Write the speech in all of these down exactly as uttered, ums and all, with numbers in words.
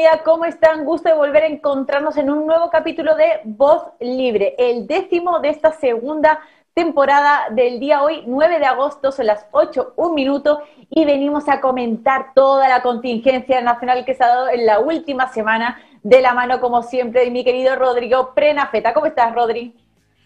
bienvenida, ¿cómo están? Gusto de volver a encontrarnos en un nuevo capítulo de Voz Libre, el décimo de esta segunda temporada del día hoy, nueve de agosto, son las ocho, un minuto, y venimos a comentar toda la contingencia nacional que se ha dado en la última semana, de la mano, como siempre, de mi querido Rodrigo Prenafeta. ¿Cómo estás, Rodri?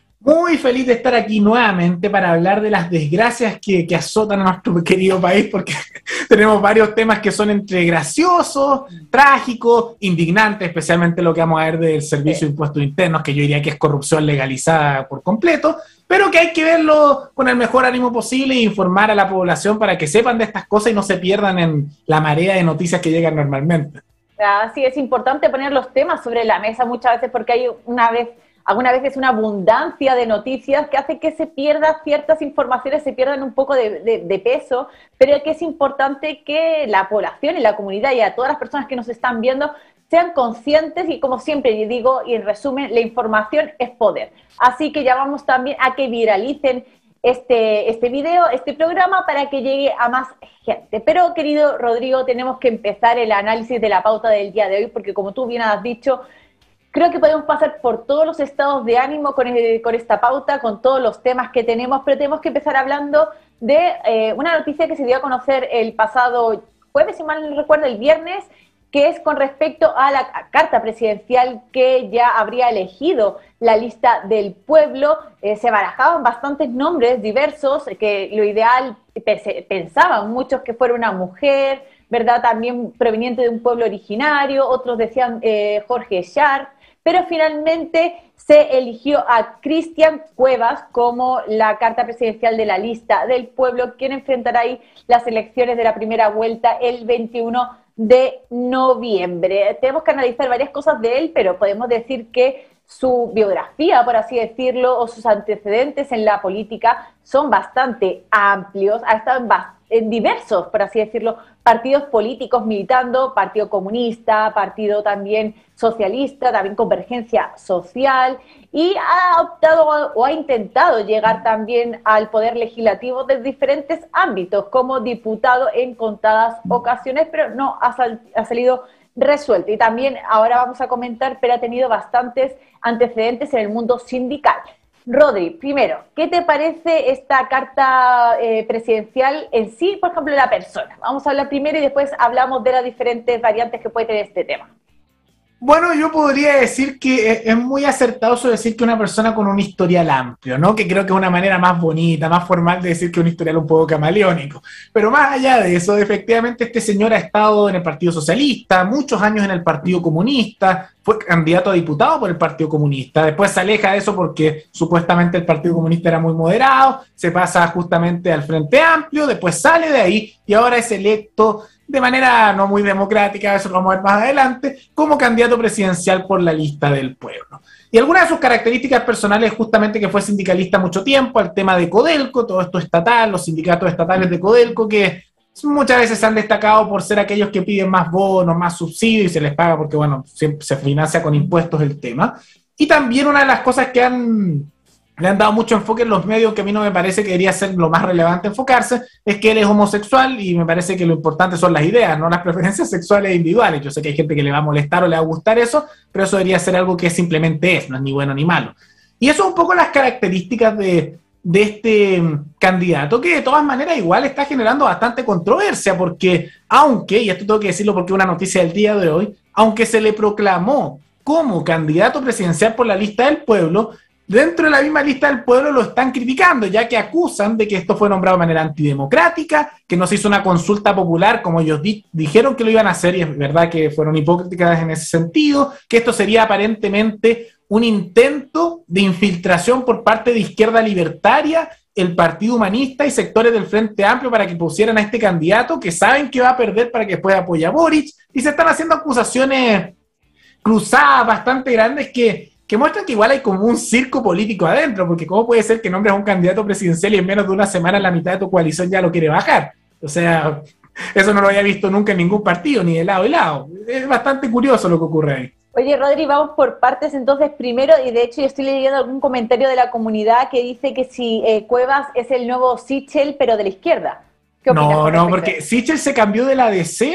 Muy feliz de estar aquí nuevamente para hablar de las desgracias que, que azotan a nuestro querido país, porque tenemos varios temas que son entre graciosos, trágicos, indignantes, especialmente lo que vamos a ver del Servicio de Impuestos Internos, que yo diría que es corrupción legalizada por completo, pero que hay que verlo con el mejor ánimo posible e informar a la población para que sepan de estas cosas y no se pierdan en la marea de noticias que llegan normalmente. Sí, es importante poner los temas sobre la mesa muchas veces porque hay una vez... Alguna vez es una abundancia de noticias que hace que se pierdan ciertas informaciones, se pierdan un poco de, de, de peso, pero que es importante que la población y la comunidad y a todas las personas que nos están viendo sean conscientes y, como siempre digo, y en resumen, la información es poder. Así que llamamos también a que viralicen este, este video, este programa, para que llegue a más gente. Pero, querido Rodrigo, tenemos que empezar el análisis de la pauta del día de hoy, porque como tú bien has dicho, creo que podemos pasar por todos los estados de ánimo con, el, con esta pauta, con todos los temas que tenemos, pero tenemos que empezar hablando de eh, una noticia que se dio a conocer el pasado jueves, si mal no recuerdo, el viernes, que es con respecto a la carta presidencial que ya habría elegido la lista del pueblo. Eh, se barajaban bastantes nombres diversos, que lo ideal, pensaban muchos que fuera una mujer, ¿verdad? También proveniente de un pueblo originario, otros decían eh, Jorge Char, pero finalmente se eligió a Cristian Cuevas como la carta presidencial de la lista del pueblo, quien enfrentará ahí las elecciones de la primera vuelta el veintiuno de noviembre. Tenemos que analizar varias cosas de él, pero podemos decir que su biografía, por así decirlo, o sus antecedentes en la política son bastante amplios. Ha estado en, en diversos, por así decirlo, partidos políticos militando, Partido Comunista, Partido también Socialista, también Convergencia Social, y ha optado o ha intentado llegar también al poder legislativo de diferentes ámbitos, como diputado en contadas ocasiones, pero no ha, sal, ha salido resuelto. Y también ahora vamos a comentar, pero ha tenido bastantes antecedentes en el mundo sindical. Rodri, primero, ¿qué te parece esta carta eh, presidencial en sí, por ejemplo, la persona? Vamos a hablar primero y después hablamos de las diferentes variantes que puede tener este tema. Bueno, yo podría decir que es muy acertado eso decir que una persona con un historial amplio, ¿no? Que creo que es una manera más bonita, más formal de decir que un historial un poco camaleónico. Pero más allá de eso, efectivamente este señor ha estado en el Partido Socialista, muchos años en el Partido Comunista, fue candidato a diputado por el Partido Comunista, después se aleja de eso porque supuestamente el Partido Comunista era muy moderado, se pasa justamente al Frente Amplio, después sale de ahí y ahora es electo de manera no muy democrática, eso lo vamos a ver más adelante, como candidato presidencial por la lista del pueblo. Y algunas de sus características personales es justamente que fue sindicalista mucho tiempo, el tema de Codelco, todo esto estatal, los sindicatos estatales de Codelco, que muchas veces se han destacado por ser aquellos que piden más bonos, más subsidios y se les paga porque, bueno, siempre se financia con impuestos el tema. Y también una de las cosas que han... le han dado mucho enfoque en los medios, que a mí no me parece que debería ser lo más relevante enfocarse, es que él es homosexual y me parece que lo importante son las ideas, no las preferencias sexuales individuales. Yo sé que hay gente que le va a molestar o le va a gustar eso, pero eso debería ser algo que simplemente es, no es ni bueno ni malo. Y eso es un poco las características de, de este candidato, que de todas maneras igual está generando bastante controversia, porque aunque, y esto tengo que decirlo porque es una noticia del día de hoy, aunque se le proclamó como candidato presidencial por la lista del pueblo, dentro de la misma lista del pueblo lo están criticando, ya que acusan de que esto fue nombrado de manera antidemocrática, que no se hizo una consulta popular como ellos di dijeron que lo iban a hacer, y es verdad que fueron hipócritas en ese sentido, que esto sería aparentemente un intento de infiltración por parte de Izquierda Libertaria, el Partido Humanista y sectores del Frente Amplio para que pusieran a este candidato que saben que va a perder para que después apoye a Boric, y se están haciendo acusaciones cruzadas bastante grandes que que muestran que igual hay como un circo político adentro, porque ¿cómo puede ser que nombres a un candidato presidencial y en menos de una semana la mitad de tu coalición ya lo quiere bajar? O sea, eso no lo había visto nunca en ningún partido, ni de lado y lado. Es bastante curioso lo que ocurre ahí. Oye, Rodri, vamos por partes entonces primero, y de hecho yo estoy leyendo algún comentario de la comunidad que dice que si eh, Cuevas es el nuevo Sichel, pero de la izquierda. ¿Qué opinas? No, no, porque Sichel se cambió de la D C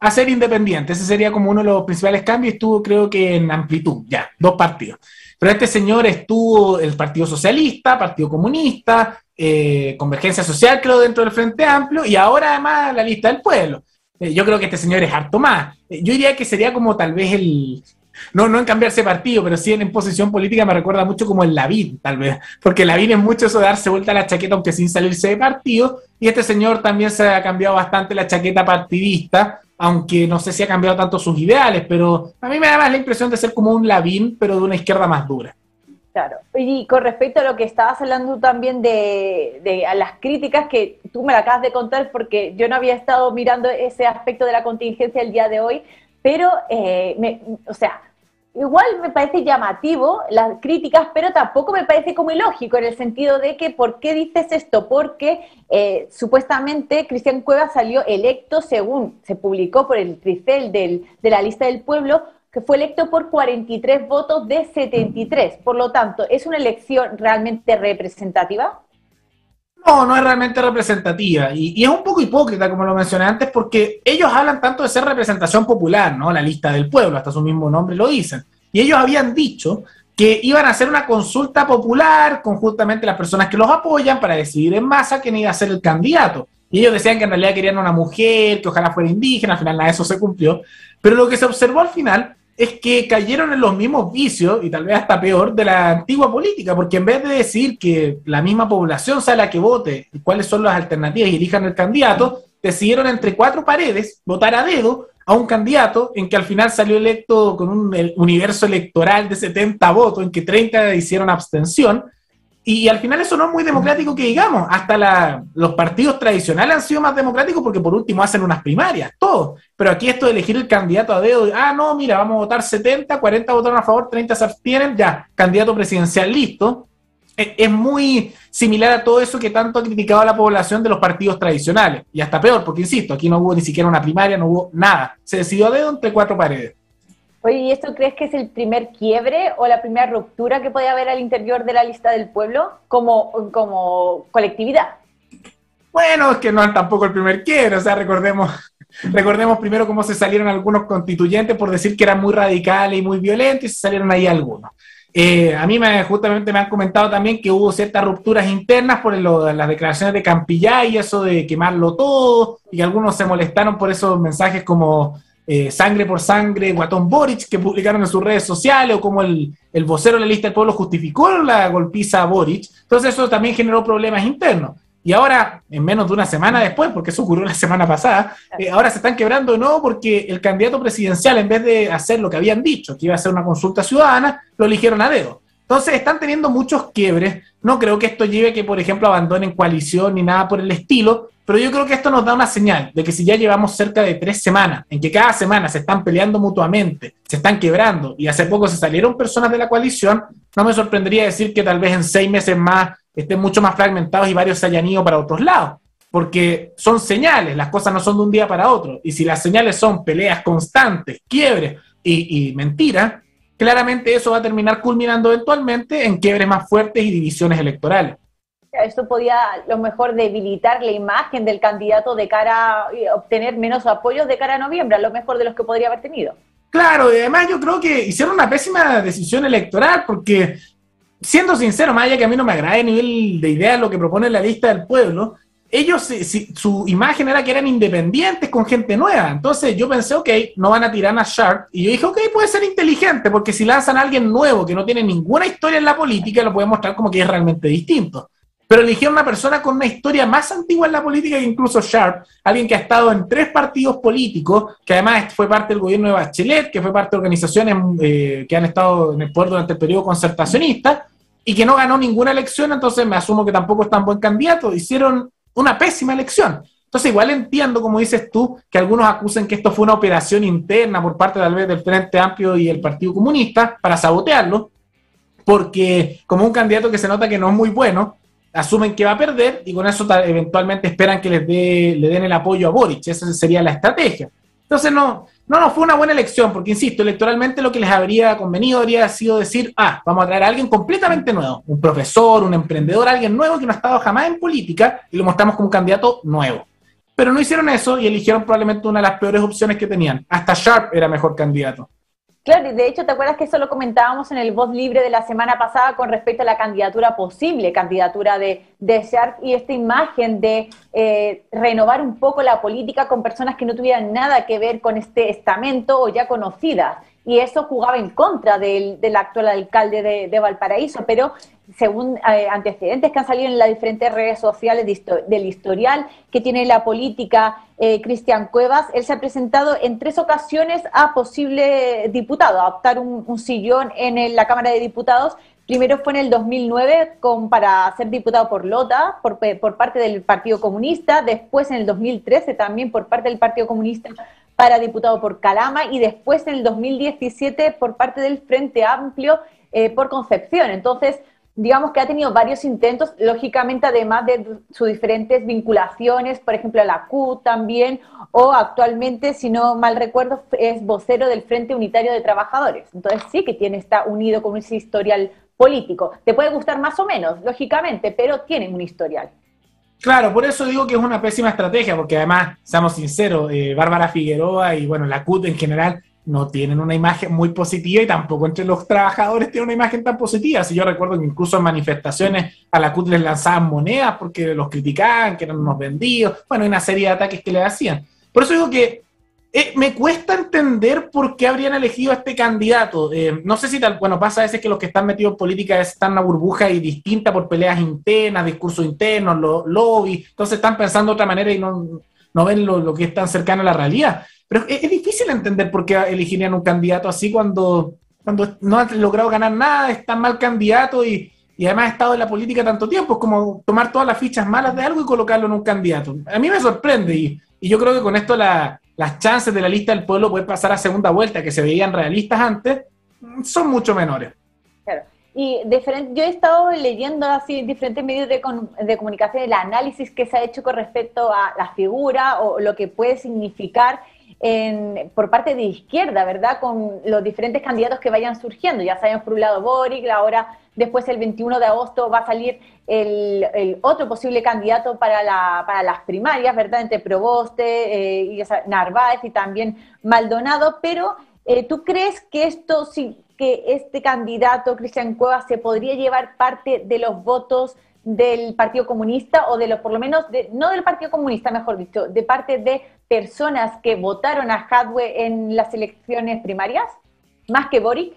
a ser independiente. Ese sería como uno de los principales cambios. Estuvo, creo que en Amplitud, ya, dos partidos. Pero este señor estuvo el Partido Socialista, Partido Comunista, eh, Convergencia Social, creo, dentro del Frente Amplio, y ahora además la Lista del Pueblo. Eh, yo creo que este señor es harto más. Eh, yo diría que sería como tal vez el... No, no en cambiarse partido, pero sí en, en posición política me recuerda mucho como el Lavín, tal vez. Porque Lavín es mucho eso de darse vuelta a la chaqueta aunque sin salirse de partido, y este señor también se ha cambiado bastante la chaqueta partidista, aunque no sé si ha cambiado tanto sus ideales, pero a mí me da más la impresión de ser como un Lavín, pero de una izquierda más dura. Claro, y con respecto a lo que estabas hablando también de, de a las críticas que tú me la acabas de contar, porque yo no había estado mirando ese aspecto de la contingencia el día de hoy, pero, eh, me, o sea, igual me parece llamativo las críticas, pero tampoco me parece como ilógico, en el sentido de que, ¿por qué dices esto? Porque eh, supuestamente Cristian Cuevas salió electo, según se publicó por el Tricel del, de la Lista del Pueblo, que fue electo por cuarenta y tres votos de setenta y tres. Por lo tanto, ¿es una elección realmente representativa? No, no es realmente representativa. Y, y es un poco hipócrita, como lo mencioné antes, porque ellos hablan tanto de ser representación popular, ¿no? La Lista del Pueblo, hasta su mismo nombre lo dicen. Y ellos habían dicho que iban a hacer una consulta popular con justamente las personas que los apoyan para decidir en masa quién iba a ser el candidato. Y ellos decían que en realidad querían una mujer, que ojalá fuera indígena, al final nada de eso se cumplió. Pero lo que se observó al final es que cayeron en los mismos vicios, y tal vez hasta peor, de la antigua política, porque en vez de decir que la misma población sea la que vote y cuáles son las alternativas y elijan el candidato, decidieron entre cuatro paredes votar a dedo a un candidato en que al final salió electo con un universo electoral de setenta votos, en que treinta hicieron abstención, y al final eso no es muy democrático que digamos. Hasta la, los partidos tradicionales han sido más democráticos porque por último hacen unas primarias, todo. Pero aquí esto de elegir el candidato a dedo, ah, no, mira, vamos a votar setenta, cuarenta votaron a favor, treinta se abstienen, ya, candidato presidencial listo. Es, es muy similar a todo eso que tanto ha criticado a la población de los partidos tradicionales. Y hasta peor, porque insisto, aquí no hubo ni siquiera una primaria, no hubo nada. Se decidió a dedo entre cuatro paredes. Oye, ¿y esto crees que es el primer quiebre o la primera ruptura que puede haber al interior de la Lista del Pueblo como, como colectividad? Bueno, es que no es tampoco el primer quiebre, o sea, recordemos, recordemos primero cómo se salieron algunos constituyentes por decir que eran muy radicales y muy violentos, y se salieron ahí algunos. Eh, a mí me, justamente me han comentado también que hubo ciertas rupturas internas por lo, las declaraciones de Campillay y eso de quemarlo todo, y algunos se molestaron por esos mensajes como... Eh, sangre por sangre, Guatón Boric, que publicaron en sus redes sociales, o como el, el vocero de la Lista del Pueblo justificó la golpiza a Boric. Entonces eso también generó problemas internos. Y ahora, en menos de una semana después, porque eso ocurrió la semana pasada, eh, ahora se están quebrando de nuevo porque el candidato presidencial, en vez de hacer lo que habían dicho, que iba a ser una consulta ciudadana, lo eligieron a dedo. Entonces están teniendo muchos quiebres. No creo que esto lleve a que, por ejemplo, abandonen coalición ni nada por el estilo, pero yo creo que esto nos da una señal de que si ya llevamos cerca de tres semanas en que cada semana se están peleando mutuamente, se están quebrando, y hace poco se salieron personas de la coalición, no me sorprendería decir que tal vez en seis meses más estén mucho más fragmentados y varios se hayan ido para otros lados, porque son señales, las cosas no son de un día para otro, y si las señales son peleas constantes, quiebres y, y mentiras, claramente eso va a terminar culminando eventualmente en quiebres más fuertes y divisiones electorales. Esto podía a lo mejor debilitar la imagen del candidato de cara a obtener menos apoyos de cara a noviembre, a lo mejor de los que podría haber tenido. Claro, y además yo creo que hicieron una pésima decisión electoral porque, siendo sincero, más allá que a mí no me agrade a nivel de ideas lo que propone la Lista del Pueblo, ellos, si, su imagen era que eran independientes con gente nueva. Entonces yo pensé, ok, no van a tirar a Sharp. Y yo dije, ok, puede ser inteligente, porque si lanzan a alguien nuevo que no tiene ninguna historia en la política, lo pueden mostrar como que es realmente distinto. Pero eligieron una persona con una historia más antigua en la política que incluso Sharp, alguien que ha estado en tres partidos políticos, que además fue parte del gobierno de Bachelet, que fue parte de organizaciones eh, que han estado en el poder durante el periodo concertacionista, y que no ganó ninguna elección, entonces me asumo que tampoco es tan buen candidato. Hicieron una pésima elección. Entonces igual entiendo, como dices tú, que algunos acusen que esto fue una operación interna por parte tal vez del Frente Amplio y el Partido Comunista para sabotearlo, porque como un candidato que se nota que no es muy bueno, asumen que va a perder y con eso eventualmente esperan que les dé, le den el apoyo a Boric. Esa sería la estrategia. Entonces no, no, no fue una buena elección, porque insisto, electoralmente lo que les habría convenido habría sido decir, ah, vamos a traer a alguien completamente nuevo, un profesor, un emprendedor, alguien nuevo que no ha estado jamás en política, y lo mostramos como un candidato nuevo. pero no hicieron eso y eligieron probablemente una de las peores opciones que tenían. Hasta Sharp era mejor candidato. Claro, y de hecho, ¿te acuerdas que eso lo comentábamos en el Voz Libre de la semana pasada con respecto a la candidatura posible, candidatura de, de Sharp y esta imagen de eh, renovar un poco la política con personas que no tuvieran nada que ver con este estamento o ya conocidas? Y eso jugaba en contra del, del actual alcalde de, de Valparaíso, pero según eh, antecedentes que han salido en las diferentes redes sociales de histo del historial que tiene la política, eh, Cristian Cuevas, él se ha presentado en tres ocasiones a posible diputado, a optar un, un sillón en el, la Cámara de Diputados. Primero fue en el dos mil nueve con, para ser diputado por Lota, por, por parte del Partido Comunista, después en el dos mil trece también por parte del Partido Comunista para diputado por Calama y después en el dos mil diecisiete por parte del Frente Amplio eh, por Concepción. Entonces, digamos que ha tenido varios intentos, lógicamente además de sus diferentes vinculaciones, por ejemplo a la C U también, o actualmente, si no mal recuerdo, es vocero del Frente Unitario de Trabajadores. Entonces sí que tiene, está unido con ese historial político. Te puede gustar más o menos, lógicamente, pero tiene un historial. Claro, por eso digo que es una pésima estrategia, porque además, seamos sinceros, eh, Bárbara Figueroa y bueno, la C U T en general no tienen una imagen muy positiva y tampoco entre los trabajadores tienen una imagen tan positiva. Si yo recuerdo que incluso en manifestaciones a la C U T les lanzaban monedas porque los criticaban, que eran unos vendidos, bueno, hay una serie de ataques que le hacían. Por eso digo que eh, me cuesta entender por qué habrían elegido a este candidato. Eh, no sé si tal, bueno, pasa a veces que los que están metidos en política están en una burbuja y distinta por peleas internas, discursos internos, lo, lobby, entonces están pensando de otra manera y no, no ven lo, lo que es tan cercano a la realidad. Pero es, es difícil entender por qué elegirían un candidato así cuando, cuando no han logrado ganar nada, es tan mal candidato y, y además ha estado en la política tanto tiempo. Es como tomar todas las fichas malas de algo y colocarlo en un candidato. A mí me sorprende y, y yo creo que con esto la, las chances de la lista del pueblo poder pasar a segunda vuelta, que se veían realistas antes, son mucho menores. Claro. Y yo he estado leyendo así en diferentes medios de, de comunicación el análisis que se ha hecho con respecto a la figura o lo que puede significar en, por parte de izquierda, ¿verdad? Con los diferentes candidatos que vayan surgiendo. Ya sabemos por un lado Boric, ahora después el veintiuno de agosto va a salir el, el otro posible candidato para, la, para las primarias, ¿verdad? Entre Proboste, eh, y Narváez y también Maldonado, pero eh, ¿tú crees que esto sí, que este candidato, Cristian Cuevas, se podría llevar parte de los votos del Partido Comunista o de los, por lo menos, de, no del Partido Comunista, mejor dicho, de parte de personas que votaron a Jadwe en las elecciones primarias, más que Boric?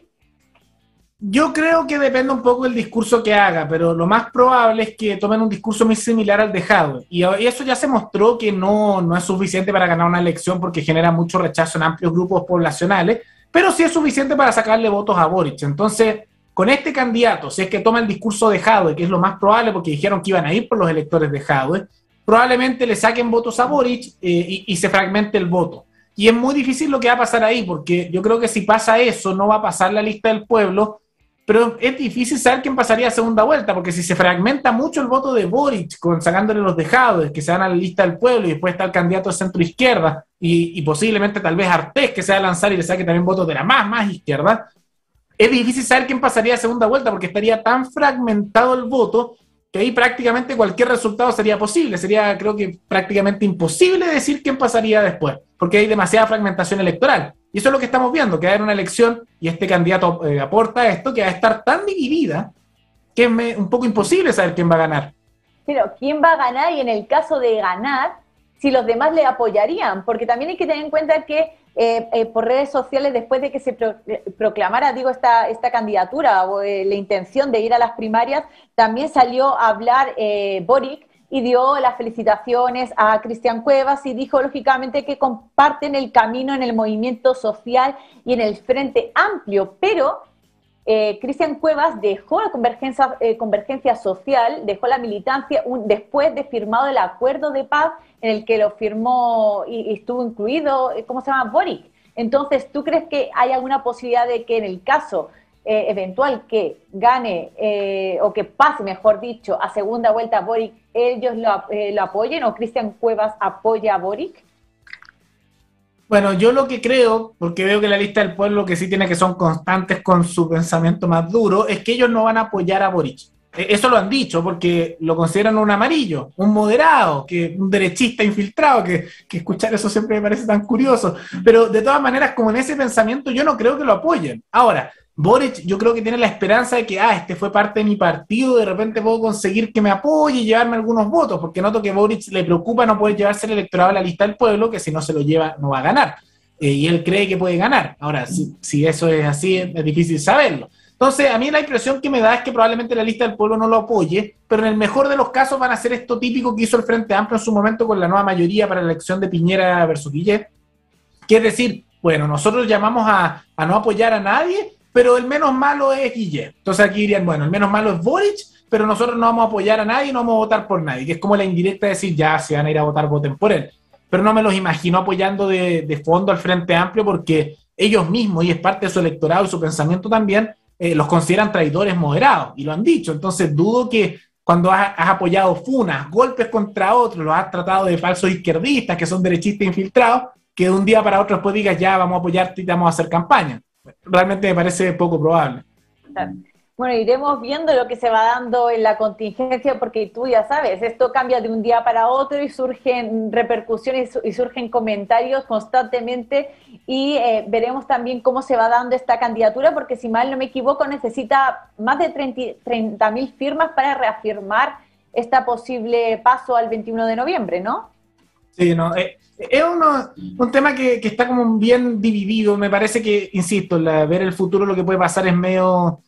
Yo creo que depende un poco del discurso que haga, pero lo más probable es que tomen un discurso muy similar al de Jadwe. Y eso ya se mostró que no, no es suficiente para ganar una elección porque genera mucho rechazo en amplios grupos poblacionales, pero sí es suficiente para sacarle votos a Boric. Entonces, con este candidato, si es que toma el discurso de Jadwe, que es lo más probable porque dijeron que iban a ir por los electores de Jadwe, probablemente le saquen votos a Boric eh, y, y se fragmente el voto. Y es muy difícil lo que va a pasar ahí, porque yo creo que si pasa eso, no va a pasar la lista del pueblo, pero es difícil saber quién pasaría a segunda vuelta, porque si se fragmenta mucho el voto de Boric, con, sacándole los de Jadwe, que se van a la lista del pueblo, y después está el candidato de centro-izquierda, y, y posiblemente tal vez Artés, que se va a lanzar y le saque también votos de la más, más izquierda, es difícil saber quién pasaría a segunda vuelta, porque estaría tan fragmentado el voto, que ahí prácticamente cualquier resultado sería posible. Sería, creo que, prácticamente imposible decir quién pasaría después, porque hay demasiada fragmentación electoral. Y eso es lo que estamos viendo, que va a haber una elección y este candidato eh, aporta esto, que va a estar tan dividida que es me, un poco imposible saber quién va a ganar. Pero quién va a ganar y en el caso de ganar, si los demás le apoyarían, porque también hay que tener en cuenta que eh, eh, por redes sociales, después de que se pro, eh, proclamara, digo, esta, esta candidatura o eh, la intención de ir a las primarias, también salió a hablar eh, Boric y dio las felicitaciones a Cristian Cuevas y dijo, lógicamente, que comparten el camino en el movimiento social y en el Frente Amplio, pero eh, Cristian Cuevas dejó la convergencia, eh, convergencia social, dejó la militancia un, después de firmado el acuerdo de paz en el que lo firmó y, y estuvo incluido, ¿cómo se llama? Boric. Entonces, ¿tú crees que hay alguna posibilidad de que en el caso eh, eventual que gane eh, o que pase, mejor dicho, a segunda vuelta Boric, ellos lo, eh, lo apoyen o Cristian Cuevas apoya a Boric? Bueno, yo lo que creo, porque veo que la lista del pueblo que sí tiene que son constantes con su pensamiento más duro, es que ellos no van a apoyar a Boric. Eso lo han dicho porque lo consideran un amarillo, un moderado, que un derechista infiltrado, que, que escuchar eso siempre me parece tan curioso. Pero de todas maneras, como en ese pensamiento, yo no creo que lo apoyen. Ahora, Boric yo creo que tiene la esperanza de que, ah, este fue parte de mi partido, de repente puedo conseguir que me apoye y llevarme algunos votos, porque noto que Boric le preocupa no poder llevarse el electorado a la lista del pueblo, que si no se lo lleva no va a ganar. Eh, y él cree que puede ganar. Ahora, si, si eso es así, es, es difícil saberlo. Entonces, a mí la impresión que me da es que probablemente la lista del pueblo no lo apoye, pero en el mejor de los casos van a hacer esto típico que hizo el Frente Amplio en su momento con la nueva mayoría para la elección de Piñera versus Guillet, que es decir, bueno, nosotros llamamos a, a no apoyar a nadie, pero el menos malo es Guillet. Entonces aquí dirían, bueno, el menos malo es Boric, pero nosotros no vamos a apoyar a nadie y no vamos a votar por nadie, que es como la indirecta de decir, ya, si van a ir a votar, voten por él. Pero no me los imagino apoyando de, de fondo al Frente Amplio porque ellos mismos, y es parte de su electorado y su pensamiento también, Eh, los consideran traidores moderados, y lo han dicho. Entonces dudo que cuando has, has apoyado funas, golpes contra otros, los has tratado de falsos izquierdistas, que son derechistas infiltrados, que de un día para otro después digas, ya, vamos a apoyarte y te vamos a hacer campaña. Realmente me parece poco probable. Bueno, iremos viendo lo que se va dando en la contingencia, porque tú ya sabes, esto cambia de un día para otro y surgen repercusiones y surgen comentarios constantemente, y eh, veremos también cómo se va dando esta candidatura, porque si mal no me equivoco necesita más de treinta mil firmas para reafirmar este posible paso al veintiuno de noviembre, ¿no? Sí, no, eh, es uno, un tema que, que está como bien dividido. Me parece que, insisto, la, ver el futuro, lo que puede pasar es medio...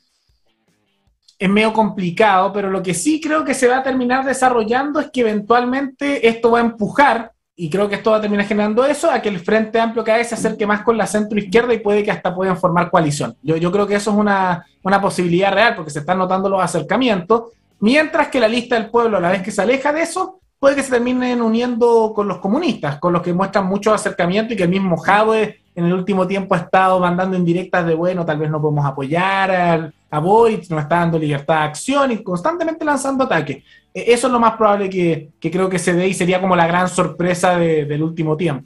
es medio complicado, pero lo que sí creo que se va a terminar desarrollando es que eventualmente esto va a empujar, y creo que esto va a terminar generando eso, a que el Frente Amplio cada vez se acerque más con la centro-izquierda y puede que hasta puedan formar coalición. Yo, yo creo que eso es una, una posibilidad real, porque se están notando los acercamientos, mientras que la lista del pueblo, a la vez que se aleja de eso, puede que se terminen uniendo con los comunistas, con los que muestran mucho acercamiento, y que el mismo Jadwe en el último tiempo ha estado mandando indirectas de, bueno, tal vez no podemos apoyar al, a Boric, nos está dando libertad de acción y constantemente lanzando ataques. Eso es lo más probable que, que creo que se dé, y sería como la gran sorpresa de, del último tiempo.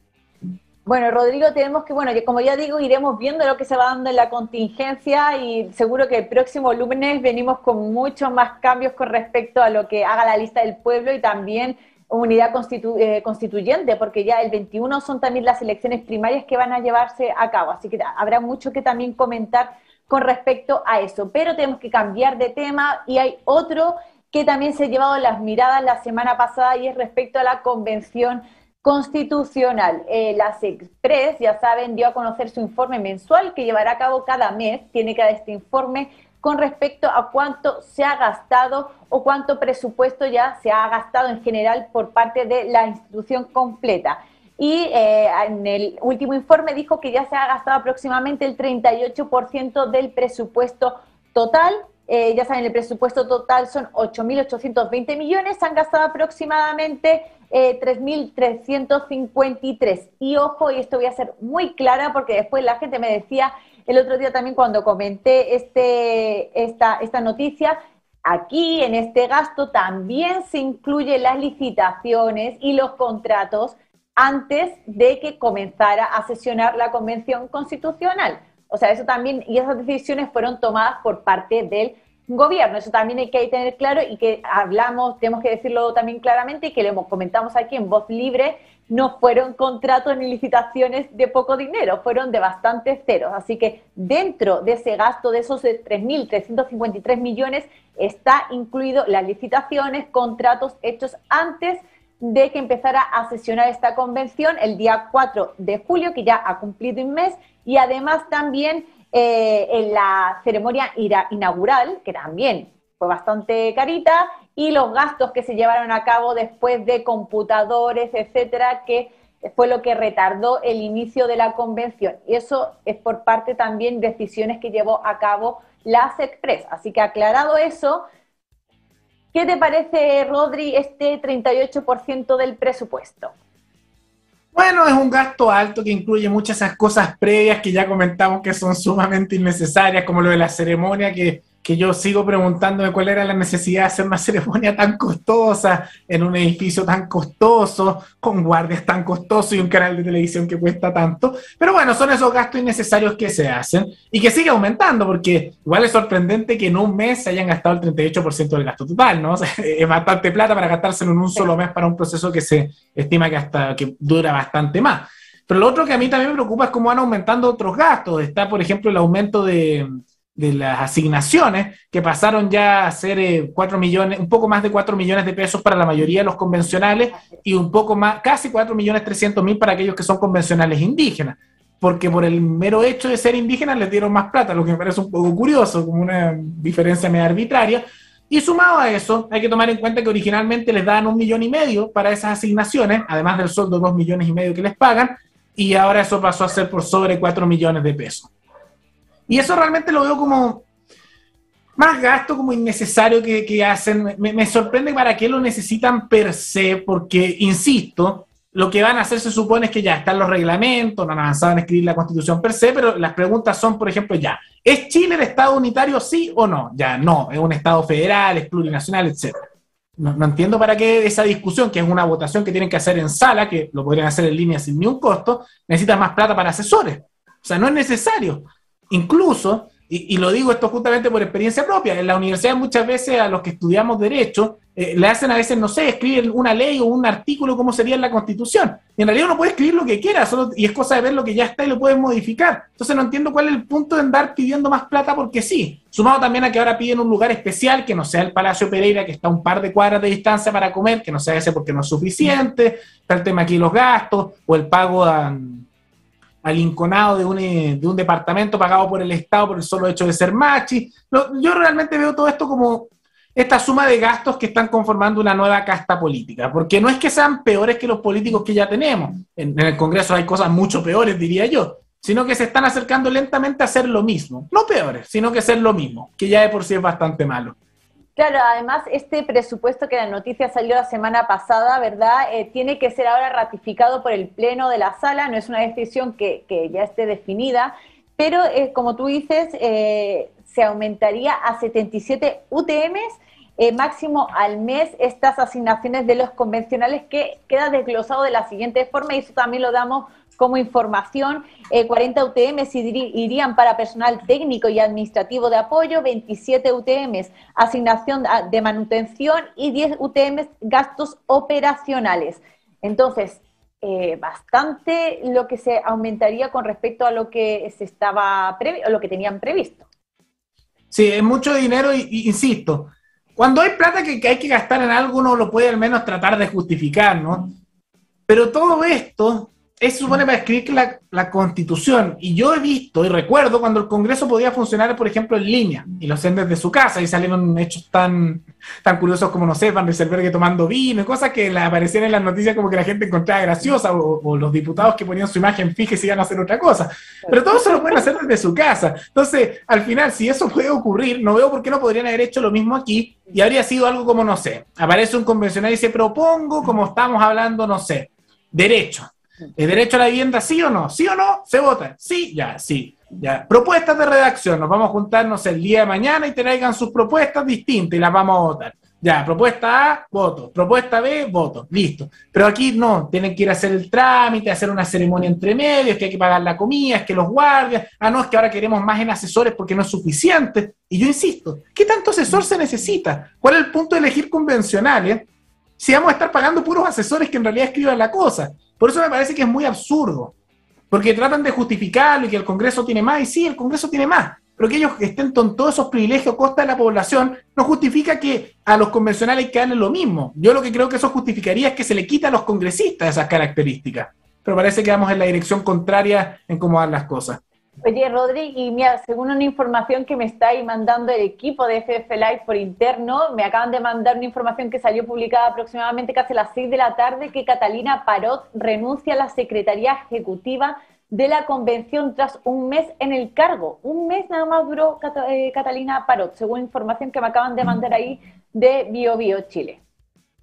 Bueno, Rodrigo, tenemos que, bueno, como ya digo, iremos viendo lo que se va dando en la contingencia, y seguro que el próximo lunes venimos con muchos más cambios con respecto a lo que haga la lista del pueblo, y también unidad constitu eh, constituyente, porque ya el veintiuno son también las elecciones primarias que van a llevarse a cabo, así que habrá mucho que también comentar con respecto a eso. Pero tenemos que cambiar de tema, y hay otro que también se ha llevado las miradas la semana pasada, y es respecto a la Convención Constitucional. Eh, la Sexpress, ya saben, dio a conocer su informe mensual que llevará a cabo cada mes. Tiene que dar este informe con respecto a cuánto se ha gastado o cuánto presupuesto ya se ha gastado en general por parte de la institución completa. Y eh, en el último informe dijo que ya se ha gastado aproximadamente el treinta y ocho por ciento del presupuesto total. Eh, ya saben, el presupuesto total son ocho mil ochocientos veinte millones, se han gastado aproximadamente eh, tres mil trescientos cincuenta y tres. Y ojo, y esto voy a ser muy clara, porque después la gente me decía el otro día también cuando comenté este, esta, esta noticia, aquí en este gasto también se incluyen las licitaciones y los contratos antes de que comenzara a sesionar la Convención Constitucional. O sea, eso también, y esas decisiones fueron tomadas por parte del gobierno. Eso también hay que tener claro, y que hablamos, tenemos que decirlo también claramente, y que lo comentamos aquí en Voz Libre, no fueron contratos ni licitaciones de poco dinero, fueron de bastantes ceros. Así que dentro de ese gasto de esos tres mil trescientos cincuenta y tres millones está incluido las licitaciones, contratos hechos antes de que empezara a sesionar esta convención el día cuatro de julio, que ya ha cumplido un mes, y además también eh, en la ceremonia inaugural, que también fue bastante carita, y los gastos que se llevaron a cabo después de computadores, etcétera, que fue lo que retardó el inicio de la convención. Y eso es por parte también de decisiones que llevó a cabo la Sexpress. Así que aclarado eso, ¿qué te parece, Rodri, este treinta y ocho por ciento del presupuesto? Bueno, es un gasto alto que incluye muchas de esas cosas previas que ya comentamos que son sumamente innecesarias, como lo de la ceremonia, que, que yo sigo preguntándome cuál era la necesidad de hacer una ceremonia tan costosa en un edificio tan costoso, con guardias tan costosos y un canal de televisión que cuesta tanto. Pero bueno, son esos gastos innecesarios que se hacen y que sigue aumentando, porque igual es sorprendente que en un mes se hayan gastado el treinta y ocho por ciento del gasto total, ¿no? O sea, es bastante plata para gastárselo en un solo mes para un proceso que se estima que hasta que dura bastante más. Pero lo otro que a mí también me preocupa es cómo van aumentando otros gastos. Está, por ejemplo, el aumento de de las asignaciones, que pasaron ya a ser eh, cuatro millones, un poco más de cuatro millones de pesos para la mayoría de los convencionales y un poco más, casi cuatro millones trescientos mil para aquellos que son convencionales indígenas, porque por el mero hecho de ser indígenas les dieron más plata, lo que me parece un poco curioso, como una diferencia medio arbitraria. Y sumado a eso, hay que tomar en cuenta que originalmente les daban un millón y medio para esas asignaciones, además del sueldo dos millones y medio que les pagan, y ahora eso pasó a ser por sobre cuatro millones de pesos. Y eso realmente lo veo como más gasto, como innecesario que, que hacen. Me, me sorprende para qué lo necesitan per se, porque, insisto, lo que van a hacer se supone es que ya están los reglamentos, no han avanzado en escribir la Constitución per se, pero las preguntas son, por ejemplo, ya, ¿es Chile el Estado unitario sí o no? Ya, no, es un Estado federal, es plurinacional, etcétera. No, no entiendo para qué esa discusión, que es una votación que tienen que hacer en sala, que lo podrían hacer en línea sin ni un costo, necesitan más plata para asesores. O sea, no es necesario. Incluso, y, y lo digo esto justamente por experiencia propia, en la universidad muchas veces a los que estudiamos Derecho, eh, le hacen a veces, no sé, escribir una ley o un artículo como sería en la Constitución. Y en realidad uno puede escribir lo que quiera, solo, y es cosa de ver lo que ya está y lo pueden modificar. Entonces no entiendo cuál es el punto de andar pidiendo más plata porque sí. Sumado también a que ahora piden un lugar especial, que no sea el Palacio Pereira, que está a un par de cuadras de distancia para comer, que no sea ese porque no es suficiente. Está el tema aquí de los gastos, o el pago a... al inconado de un, de un departamento pagado por el Estado por el solo hecho de ser machi. No, yo realmente veo todo esto como esta suma de gastos que están conformando una nueva casta política, porque no es que sean peores que los políticos que ya tenemos, en, en el Congreso hay cosas mucho peores, diría yo, sino que se están acercando lentamente a hacer lo mismo, no peores, sino que ser lo mismo, que ya de por sí es bastante malo. Claro, además este presupuesto que la noticia salió la semana pasada, ¿verdad? Eh, tiene que ser ahora ratificado por el Pleno de la Sala, no es una decisión que, que ya esté definida, pero eh, como tú dices, eh, se aumentaría a setenta y siete U T Ms, eh, máximo al mes, estas asignaciones de los convencionales, que queda desglosado de la siguiente forma, y eso también lo damos como información. eh, cuarenta U T Ms irían para personal técnico y administrativo de apoyo, veintisiete U T Ms asignación de manutención y diez U T Ms gastos operacionales. Entonces, eh, bastante lo que se aumentaría con respecto a lo que se estaba previ- o lo que tenían previsto. Sí, es mucho dinero y, y insisto, cuando hay plata que, que hay que gastar en algo, uno lo puede al menos tratar de justificar, ¿no? Pero todo esto es supone para escribir la, la Constitución, y yo he visto y recuerdo cuando el Congreso podía funcionar, por ejemplo, en línea, y lo hacían desde su casa, y salieron hechos tan, tan curiosos como, no sé, Van Rieselberghe tomando vino, y cosas que le aparecían en las noticias como que la gente encontraba graciosa, o, o los diputados que ponían su imagen fija y se iban a hacer otra cosa, pero todo eso lo pueden hacer desde su casa. Entonces, al final, si eso puede ocurrir, no veo por qué no podrían haber hecho lo mismo aquí, y habría sido algo como, no sé, aparece un convencional y dice, propongo, como estamos hablando, no sé, derecho. ¿El derecho a la vivienda sí o no? ¿Sí o no? Se vota. Sí, ya, sí. Ya. Propuestas de redacción. Nos vamos a juntarnos el día de mañana y traigan sus propuestas distintas y las vamos a votar. Ya, propuesta A, voto. Propuesta B, voto. Listo. Pero aquí no, tienen que ir a hacer el trámite, hacer una ceremonia entre medios, que hay que pagar la comida, es que los guardias. Ah, no, es que ahora queremos más en asesores porque no es suficiente. Y yo insisto, ¿qué tanto asesor se necesita? ¿Cuál es el punto de elegir convencionales si vamos a estar pagando puros asesores que en realidad escriban la cosa? Por eso me parece que es muy absurdo, porque tratan de justificarlo y que el Congreso tiene más, y sí, el Congreso tiene más, pero que ellos estén con todos esos privilegios a costa de la población no justifica que a los convencionales que hagan lo mismo. Yo lo que creo que eso justificaría es que se le quita a los congresistas esas características, pero parece que vamos en la dirección contraria en cómo van las cosas. Oye, Rodri, y mira, según una información que me está ahí mandando el equipo de F F Live por interno, me acaban de mandar una información que salió publicada aproximadamente casi a las seis de la tarde, que Catalina Parot renuncia a la Secretaría Ejecutiva de la Convención tras un mes en el cargo. Un mes nada más duró Cat eh, Catalina Parot, según información que me acaban de mandar ahí de Bio Bio Chile.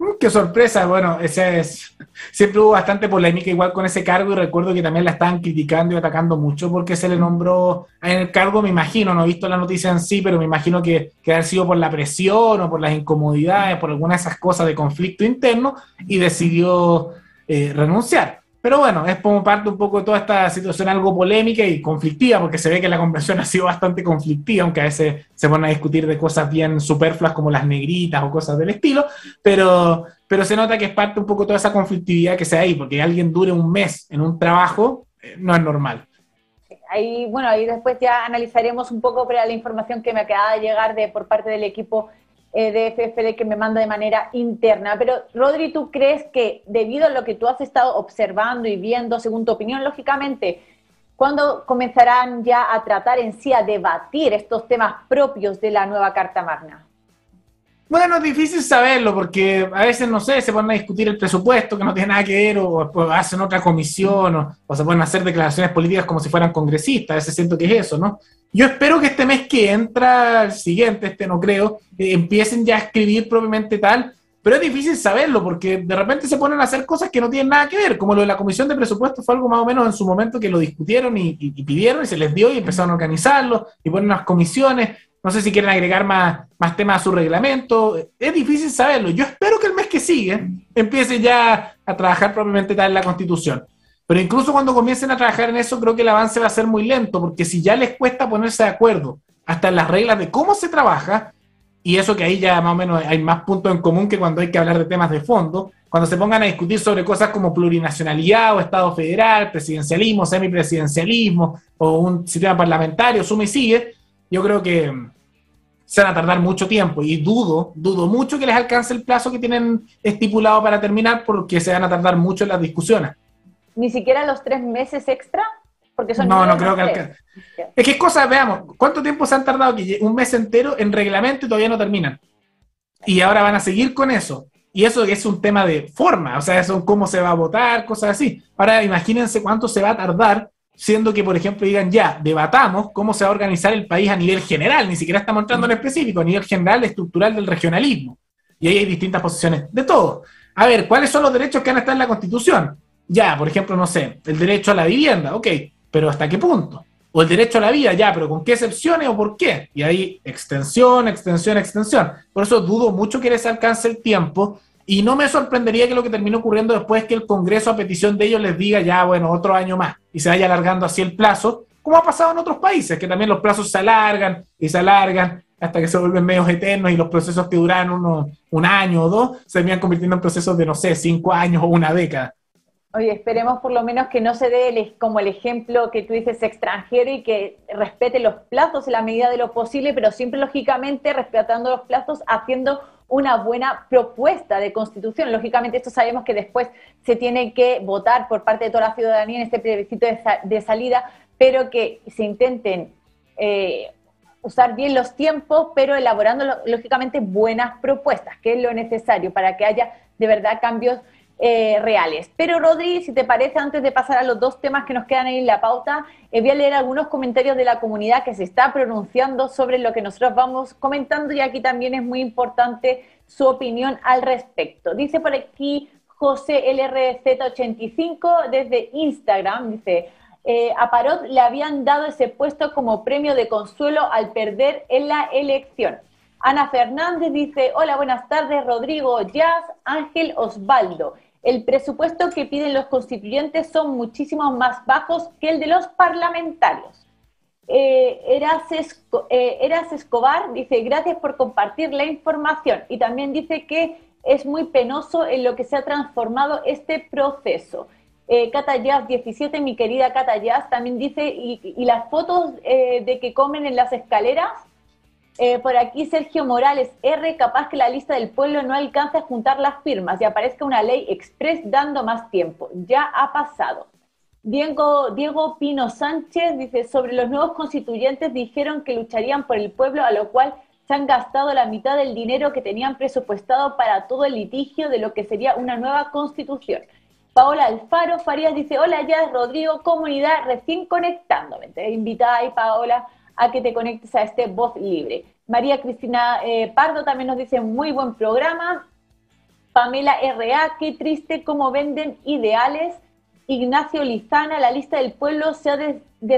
Mm, qué sorpresa, bueno, ese es, siempre hubo bastante polémica igual con ese cargo y recuerdo que también la estaban criticando y atacando mucho porque se le nombró en el cargo, me imagino, no he visto la noticia en sí, pero me imagino que, que haber sido por la presión o por las incomodidades, por alguna de esas cosas de conflicto interno y decidió eh, renunciar. Pero bueno, es como parte un poco de toda esta situación algo polémica y conflictiva, porque se ve que la convención ha sido bastante conflictiva, aunque a veces se ponen a discutir de cosas bien superfluas como las negritas o cosas del estilo, pero, pero se nota que es parte un poco de toda esa conflictividad que se da ahí, porque alguien dure un mes en un trabajo eh, no es normal. Ahí, bueno, ahí después ya analizaremos un poco, pero la información que me acaba de llegar de, por parte del equipo eh, de F F D que me manda de manera interna. Pero, Rodri, ¿tú crees que debido a lo que tú has estado observando y viendo, según tu opinión, lógicamente, ¿cuándo comenzarán ya a tratar en sí, a debatir estos temas propios de la nueva Carta Magna? Bueno, es difícil saberlo porque a veces, no sé, se ponen a discutir el presupuesto que no tiene nada que ver o, o hacen otra comisión o, o se ponen a hacer declaraciones políticas como si fueran congresistas. A veces siento que es eso, ¿no? Yo espero que este mes que entra, el siguiente, este no creo, eh, empiecen ya a escribir propiamente tal, pero es difícil saberlo porque de repente se ponen a hacer cosas que no tienen nada que ver, como lo de la comisión de presupuesto fue algo más o menos en su momento que lo discutieron y, y, y pidieron y se les dio y empezaron a organizarlo y ponen unas comisiones. No sé si quieren agregar más, más temas a su reglamento. Es difícil saberlo. Yo espero que el mes que sigue empiece ya a trabajar propiamente tal en la Constitución. Pero incluso cuando comiencen a trabajar en eso, creo que el avance va a ser muy lento, porque si ya les cuesta ponerse de acuerdo hasta en las reglas de cómo se trabaja, y eso que ahí ya más o menos hay más puntos en común que cuando hay que hablar de temas de fondo, cuando se pongan a discutir sobre cosas como plurinacionalidad o Estado federal, presidencialismo, semipresidencialismo o un sistema parlamentario, suma y sigue, yo creo que se van a tardar mucho tiempo y dudo, dudo mucho que les alcance el plazo que tienen estipulado para terminar porque se van a tardar mucho en las discusiones. ¿Ni siquiera los tres meses extra? Porque son No, nueve no creo que alcance. Es que es cosa, veamos, ¿cuánto tiempo se han tardado aquí? Un mes entero en reglamento y todavía no terminan. Y ahora van a seguir con eso. Y eso es un tema de forma, o sea, eso es cómo se va a votar, cosas así. Ahora imagínense cuánto se va a tardar siendo que, por ejemplo, digan ya, debatamos cómo se va a organizar el país a nivel general, ni siquiera estamos entrando en específico, a nivel general estructural del regionalismo. Y ahí hay distintas posiciones de todo. A ver, ¿cuáles son los derechos que van a estar en la Constitución? Ya, por ejemplo, no sé, el derecho a la vivienda, ok, pero ¿hasta qué punto? O el derecho a la vida, ya, pero ¿con qué excepciones o por qué? Y ahí extensión, extensión, extensión. Por eso dudo mucho que les alcance el tiempo. Y no me sorprendería que lo que termine ocurriendo después es que el Congreso, a petición de ellos, les diga ya, bueno, otro año más y se vaya alargando así el plazo, como ha pasado en otros países, que también los plazos se alargan y se alargan hasta que se vuelven medios eternos y los procesos que duran uno, un año o dos se terminan convirtiendo en procesos de, no sé, cinco años o una década. Oye, esperemos por lo menos que no se dé el, como el ejemplo que tú dices extranjero y que respete los plazos en la medida de lo posible, pero siempre lógicamente respetando los plazos, haciendo una buena propuesta de constitución. Lógicamente esto sabemos que después se tiene que votar por parte de toda la ciudadanía en este plebiscito de, de salida, pero que se intenten eh, usar bien los tiempos, pero elaborando lógicamente buenas propuestas, que es lo necesario para que haya de verdad cambios Eh, reales. Pero Rodri, si te parece, antes de pasar a los dos temas que nos quedan ahí en la pauta, eh, voy a leer algunos comentarios de la comunidad que se está pronunciando sobre lo que nosotros vamos comentando y aquí también es muy importante su opinión al respecto. Dice por aquí José L R Z ochenta y cinco desde Instagram, dice, eh, a Parot le habían dado ese puesto como premio de consuelo al perder en la elección. Ana Fernández dice, hola, buenas tardes, Rodrigo, Jazz, Ángel, Osvaldo. El presupuesto que piden los constituyentes son muchísimo más bajos que el de los parlamentarios. Eh, Eras, Esco, eh, Eras Escobar dice, gracias por compartir la información. Y también dice que es muy penoso en lo que se ha transformado este proceso. Eh, Cata Jazz diecisiete, mi querida Cata Jazz, también dice, y, y las fotos eh, de que comen en las escaleras. Eh, por aquí Sergio Morales, R, capaz que la lista del pueblo no alcance a juntar las firmas y aparezca una ley express dando más tiempo. Ya ha pasado. Diego, Diego Pino Sánchez dice, sobre los nuevos constituyentes dijeron que lucharían por el pueblo, a lo cual se han gastado la mitad del dinero que tenían presupuestado para todo el litigio de lo que sería una nueva constitución. Paola Alfaro Farías dice, hola, ya Rodrigo, comunidad, recién conectándome. Te invitada ahí, Paola, a que te conectes a este Voz Libre. María Cristina eh, Pardo también nos dice, muy buen programa. Pamela R A, qué triste cómo venden ideales. Ignacio Lizana, la lista del pueblo se ha des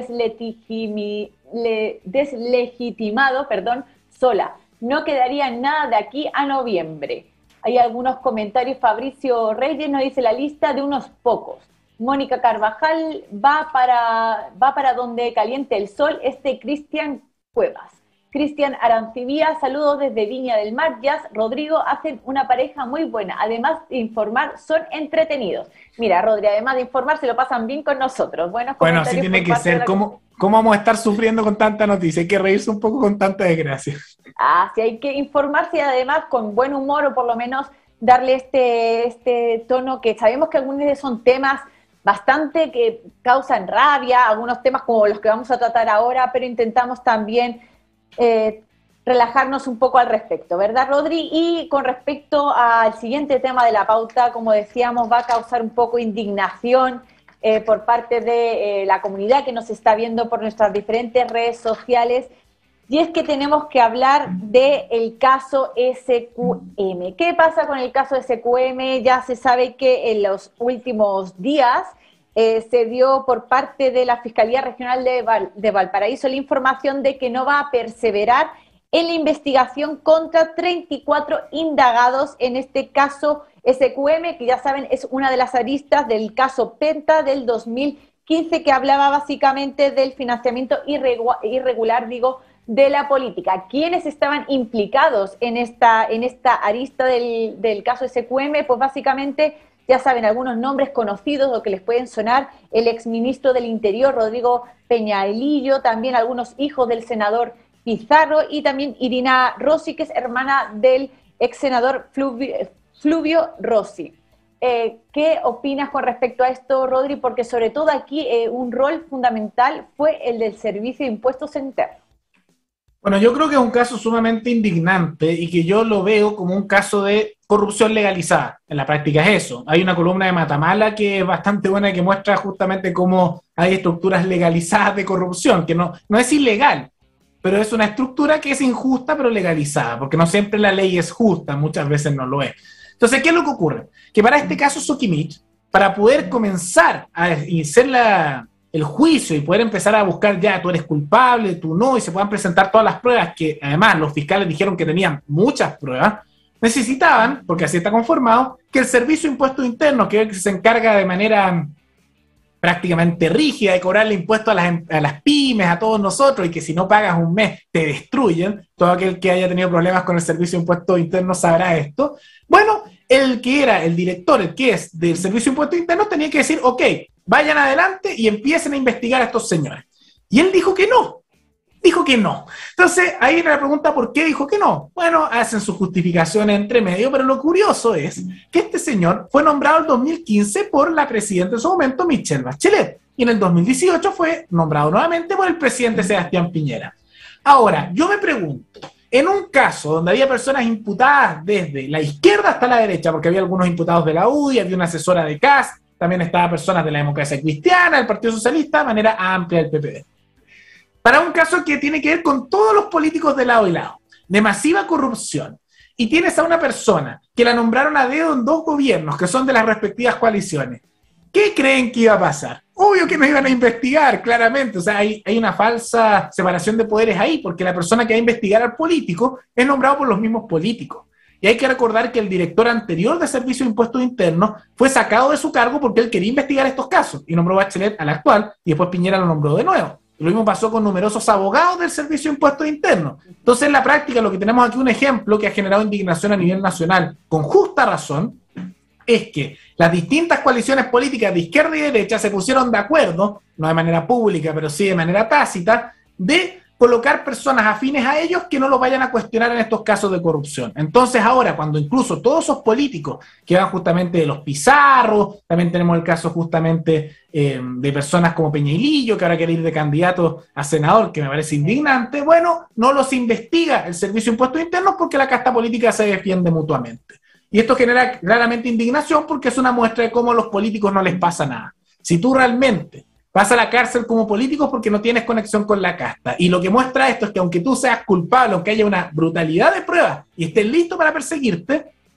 deslegitimi le deslegitimado, perdón, sola. No quedaría nada de aquí a noviembre. Hay algunos comentarios. Fabricio Reyes nos dice la lista de unos pocos. Mónica Carvajal va para, va para donde caliente el sol. Este Cristian Cuevas. Cristian Arancibía, saludos desde Viña del Mar. Jazz, Rodrigo, hacen una pareja muy buena. Además de informar, son entretenidos. Mira, Rodri, además de informar, se lo pasan bien con nosotros. Buenos bueno, así tiene que ser. La... ¿Cómo, ¿Cómo vamos a estar sufriendo con tanta noticia? Hay que reírse un poco con tanta desgracia. Ah, sí, hay que informarse y además con buen humor, o por lo menos darle este, este tono, que sabemos que algunos de ellos son temas bastante que causan rabia, algunos temas como los que vamos a tratar ahora, pero intentamos también eh, relajarnos un poco al respecto, ¿verdad, Rodri? Y con respecto al siguiente tema de la pauta, como decíamos, va a causar un poco indignación eh, por parte de eh, la comunidad que nos está viendo por nuestras diferentes redes sociales, y es que tenemos que hablar del caso S Q M. ¿Qué pasa con el caso S Q M? Ya se sabe que en los últimos días eh, se dio por parte de la Fiscalía Regional de, Val de Valparaíso la información de que no va a perseverar en la investigación contra treinta y cuatro indagados en este caso S Q M, que ya saben es una de las aristas del caso Penta del dos mil quince, que hablaba básicamente del financiamiento irregular, digo, de la política. ¿Quiénes estaban implicados en esta, en esta arista del, del caso S Q M? Pues básicamente, ya saben, algunos nombres conocidos o que les pueden sonar: el exministro del Interior, Rodrigo Peñaelillo, también algunos hijos del senador Pizarro, y también Irina Rossi, que es hermana del ex senador Fluvio, Fluvio Rossi. Eh, ¿Qué opinas con respecto a esto, Rodri? Porque sobre todo aquí eh, un rol fundamental fue el del Servicio de Impuestos Internos. Bueno, yo creo que es un caso sumamente indignante y que yo lo veo como un caso de corrupción legalizada. En la práctica es eso. Hay una columna de Matamala que es bastante buena y que muestra justamente cómo hay estructuras legalizadas de corrupción, que no, no es ilegal, pero es una estructura que es injusta pero legalizada, porque no siempre la ley es justa, muchas veces no lo es. Entonces, ¿qué es lo que ocurre? Que para este caso Soquimich, para poder comenzar a hacer la... el juicio y poder empezar a buscar ya, tú eres culpable, tú no, y se puedan presentar todas las pruebas, que además los fiscales dijeron que tenían muchas pruebas, necesitaban, porque así está conformado, que el Servicio de Impuestos Internos, que es el que se encarga de manera prácticamente rígida de cobrarle impuestos a las, a las pymes, a todos nosotros, y que si no pagas un mes te destruyen, todo aquel que haya tenido problemas con el Servicio de Impuestos Internos sabrá esto. Bueno, el que era el director, el que es del Servicio de Impuestos Internos, tenía que decir, ok, vayan adelante y empiecen a investigar a estos señores. Y él dijo que no, dijo que no. Entonces, ahí viene la pregunta, ¿por qué dijo que no? Bueno, hacen sus justificaciones entre medio, pero lo curioso es que este señor fue nombrado en dos mil quince por la presidenta en su momento, Michelle Bachelet, y en el dos mil dieciocho fue nombrado nuevamente por el presidente Sebastián Piñera. Ahora, yo me pregunto, en un caso donde había personas imputadas desde la izquierda hasta la derecha, porque había algunos imputados de la U D I, había una asesora de C A S, también estaban personas de la Democracia Cristiana, del Partido Socialista, de manera amplia del P P D. Para un caso que tiene que ver con todos los políticos de lado y lado, de masiva corrupción, y tienes a una persona que la nombraron a dedo en dos gobiernos que son de las respectivas coaliciones, ¿qué creen que iba a pasar? Obvio que no iban a investigar, claramente. O sea, hay, hay una falsa separación de poderes ahí, porque la persona que va a investigar al político es nombrado por los mismos políticos. Y hay que recordar que el director anterior de Servicio de Impuestos Internos fue sacado de su cargo porque él quería investigar estos casos y nombró a Bachelet al actual, y después Piñera lo nombró de nuevo. Lo mismo pasó con numerosos abogados del Servicio de Impuestos Internos. Entonces, en la práctica, lo que tenemos aquí un ejemplo que ha generado indignación a nivel nacional, con justa razón, es que las distintas coaliciones políticas de izquierda y derecha se pusieron de acuerdo, no de manera pública, pero sí de manera tácita, de colocar personas afines a ellos que no los vayan a cuestionar en estos casos de corrupción. Entonces ahora, cuando incluso todos esos políticos que van justamente de los Pizarro, también tenemos el caso justamente eh, de personas como Peñaelillo, que ahora quiere ir de candidato a senador, que me parece indignante, bueno, no los investiga el Servicio de Impuestos Internos porque la casta política se defiende mutuamente. Y esto genera claramente indignación porque es una muestra de cómo a los políticos no les pasa nada. Si tú realmente vas a la cárcel como político porque no tienes conexión con la casta. Y lo que muestra esto es que aunque tú seas culpable, aunque haya una brutalidad de pruebas y estés listo para perseguirte,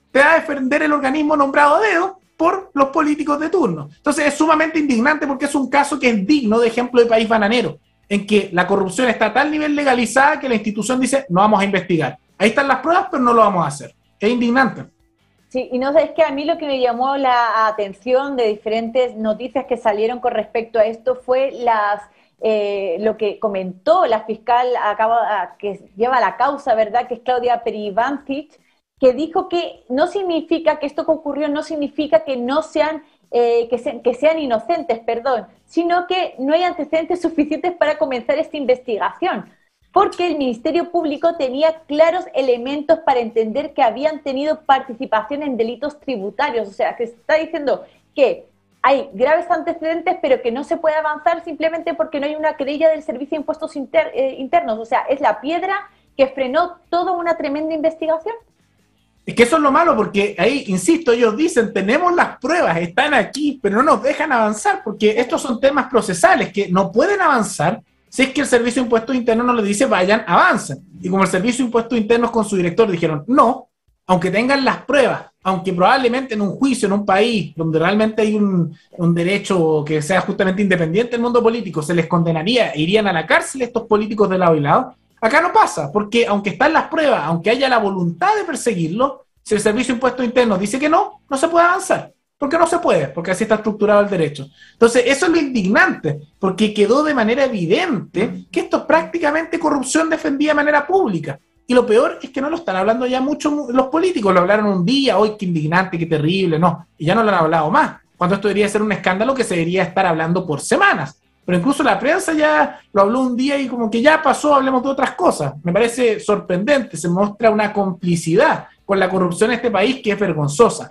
te va a defender el organismo nombrado a dedo por los políticos de turno. Entonces es sumamente indignante porque es un caso que es digno de ejemplo de país bananero, en que la corrupción está a tal nivel legalizada que la institución dice, no vamos a investigar. Ahí están las pruebas, pero no lo vamos a hacer. Es indignante. Sí, y no sé, es que a mí lo que me llamó la atención de diferentes noticias que salieron con respecto a esto fue las eh, lo que comentó la fiscal acaba, que lleva la causa, ¿verdad?, que es Claudia Perivancic, que dijo que no significa que esto que ocurrió no significa que no sean eh, que, se, que sean inocentes, perdón, sino que no hay antecedentes suficientes para comenzar esta investigación, porque el Ministerio Público tenía claros elementos para entender que habían tenido participación en delitos tributarios. O sea, que se está diciendo que hay graves antecedentes, pero que no se puede avanzar simplemente porque no hay una querella del Servicio de Impuestos Inter, eh, Internos. O sea, es la piedra que frenó toda una tremenda investigación. Es que eso es lo malo, porque ahí, insisto, ellos dicen, tenemos las pruebas, están aquí, pero no nos dejan avanzar, porque estos son temas procesales que no pueden avanzar si es que el Servicio de Impuestos Internos no les dice, vayan, avancen. Y como el Servicio de Impuestos Internos con su director dijeron, no, aunque tengan las pruebas, aunque probablemente en un juicio, en un país donde realmente hay un, un derecho que sea justamente independiente del mundo político, se les condenaría e irían a la cárcel estos políticos de lado y lado. Acá no pasa, porque aunque están las pruebas, aunque haya la voluntad de perseguirlo, si el Servicio de Impuestos Internos dice que no, no se puede avanzar. Porque no se puede, porque así está estructurado el derecho. Entonces, eso es lo indignante, porque quedó de manera evidente que esto es prácticamente corrupción defendida de manera pública. Y lo peor es que no lo están hablando ya mucho los políticos, lo hablaron un día, hoy qué indignante, qué terrible, no, y ya no lo han hablado más, cuando esto debería ser un escándalo que se debería estar hablando por semanas. Pero incluso la prensa ya lo habló un día y como que ya pasó, hablemos de otras cosas. Me parece sorprendente, se muestra una complicidad con la corrupción en este país que es vergonzosa.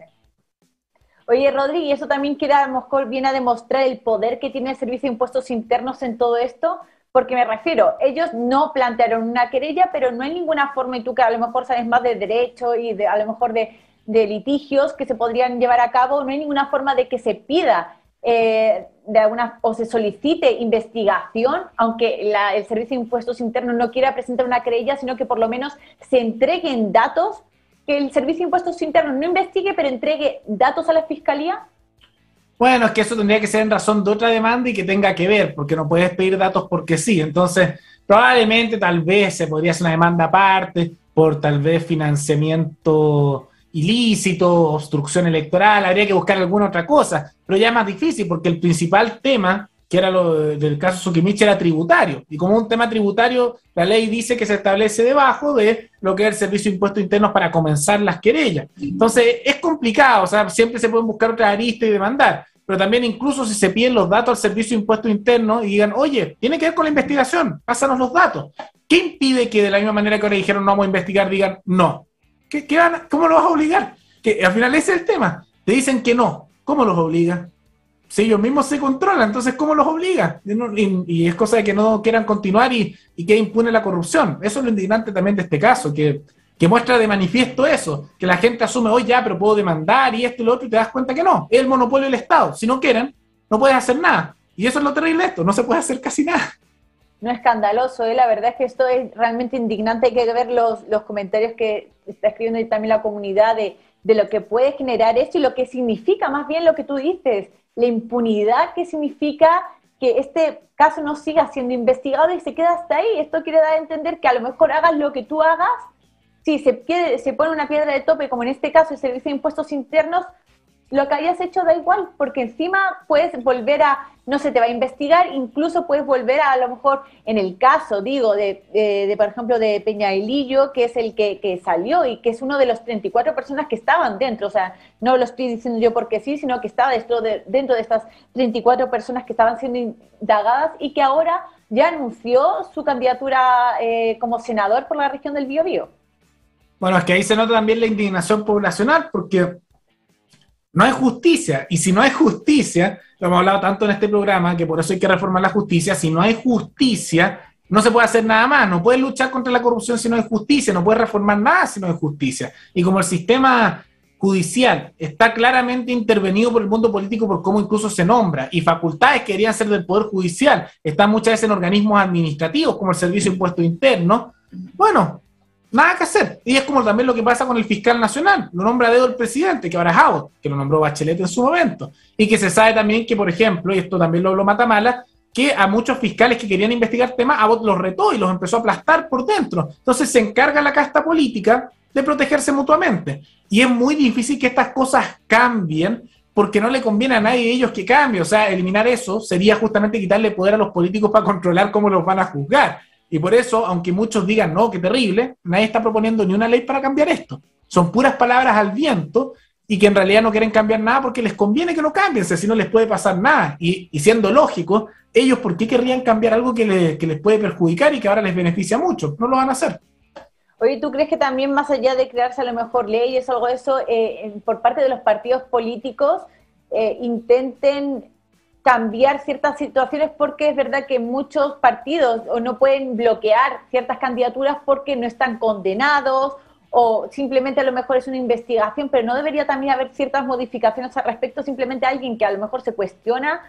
Oye, Rodri, y eso también quiere, a lo mejor viene a demostrar el poder que tiene el Servicio de Impuestos Internos en todo esto, porque me refiero, ellos no plantearon una querella, pero no hay ninguna forma, y tú que a lo mejor sabes más de derecho y de, a lo mejor de, de litigios que se podrían llevar a cabo, no hay ninguna forma de que se pida eh, de alguna, o se solicite investigación, aunque la, el Servicio de Impuestos Internos no quiera presentar una querella, sino que por lo menos se entreguen datos, que el Servicio de Impuestos Internos no investigue, pero entregue datos a la Fiscalía. Bueno, es que eso tendría que ser en razón de otra demanda y que tenga que ver, porque no puedes pedir datos porque sí. Entonces, probablemente, tal vez, se podría hacer una demanda aparte por tal vez financiamiento ilícito, obstrucción electoral, habría que buscar alguna otra cosa, pero ya es más difícil porque el principal tema, que era lo del caso Sukimich, era tributario, y como un tema tributario, la ley dice que se establece debajo de lo que es el Servicio de Impuestos Internos para comenzar las querellas. Entonces, es complicado, o sea, siempre se pueden buscar otras aristas y demandar, pero también incluso si se piden los datos al Servicio de Impuestos Internos y digan, oye, tiene que ver con la investigación, pásanos los datos. ¿Qué impide que de la misma manera que ahora dijeron no vamos a investigar, digan no? ¿Qué, qué van a, ¿Cómo lo vas a obligar? Que al final ese es el tema. Te dicen que no. ¿Cómo los obliga? Si ellos mismos se controlan, entonces ¿cómo los obliga? Y, y es cosa de que no quieran continuar y, y que impune la corrupción. Eso es lo indignante también de este caso, que, que muestra de manifiesto eso, que la gente asume, hoy ya, pero puedo demandar y esto y lo otro, y te das cuenta que no, es el monopolio del Estado. Si no quieren, no puedes hacer nada. Y eso es lo terrible de esto, no se puede hacer casi nada. No, escandaloso, ¿eh? La verdad es que esto es realmente indignante. Hay que ver los, los comentarios que está escribiendo también la comunidad de, de lo que puede generar esto y lo que significa más bien lo que tú dices, la impunidad que significa que este caso no siga siendo investigado y se queda hasta ahí. Esto quiere dar a entender que a lo mejor hagas lo que tú hagas, si se, quede, se pone una piedra de tope, como en este caso el Servicio de Impuestos Internos, lo que hayas hecho da igual, porque encima puedes volver a, no se te va a investigar, incluso puedes volver a, a lo mejor, en el caso, digo, de, de, de por ejemplo, de Peñailillo, que es el que, que salió y que es uno de los treinta y cuatro personas que estaban dentro, o sea, no lo estoy diciendo yo porque sí, sino que estaba dentro de, dentro de estas treinta y cuatro personas que estaban siendo indagadas y que ahora ya anunció su candidatura eh, como senador por la región del Biobío. Bueno, es que ahí se nota también la indignación poblacional, porque no hay justicia, y si no hay justicia, lo hemos hablado tanto en este programa, que por eso hay que reformar la justicia, si no hay justicia, no se puede hacer nada más, no puedes luchar contra la corrupción si no hay justicia, no puedes reformar nada si no hay justicia. Y como el sistema judicial está claramente intervenido por el mundo político por cómo incluso se nombra, y facultades que deberían ser del Poder Judicial, están muchas veces en organismos administrativos, como el Servicio de Impuestos Internos, bueno, Nada que hacer. Y es como también lo que pasa con el fiscal nacional. Lo nombra a dedo el presidente, que ahora es Abbott, que lo nombró Bachelet en su momento. Y que se sabe también que, por ejemplo, y esto también lo habló Matamala, que a muchos fiscales que querían investigar temas, Abbott los retó y los empezó a aplastar por dentro. Entonces se encarga la casta política de protegerse mutuamente. Y es muy difícil que estas cosas cambien, porque no le conviene a nadie de ellos que cambie. O sea, eliminar eso sería justamente quitarle poder a los políticos para controlar cómo los van a juzgar. Y por eso, aunque muchos digan, no, qué terrible, nadie está proponiendo ni una ley para cambiar esto. Son puras palabras al viento y que en realidad no quieren cambiar nada porque les conviene que no cambien, si no les puede pasar nada. Y, y siendo lógico, ellos, ¿por qué querrían cambiar algo que, le, que les puede perjudicar y que ahora les beneficia mucho? No lo van a hacer. Oye, ¿tú crees que también más allá de crearse a lo mejor leyes o algo de eso, eh, por parte de los partidos políticos, eh, intenten cambiar ciertas situaciones? Porque es verdad que muchos partidos o no pueden bloquear ciertas candidaturas porque no están condenados o simplemente a lo mejor es una investigación, pero no debería también haber ciertas modificaciones al respecto, simplemente alguien que a lo mejor se cuestiona,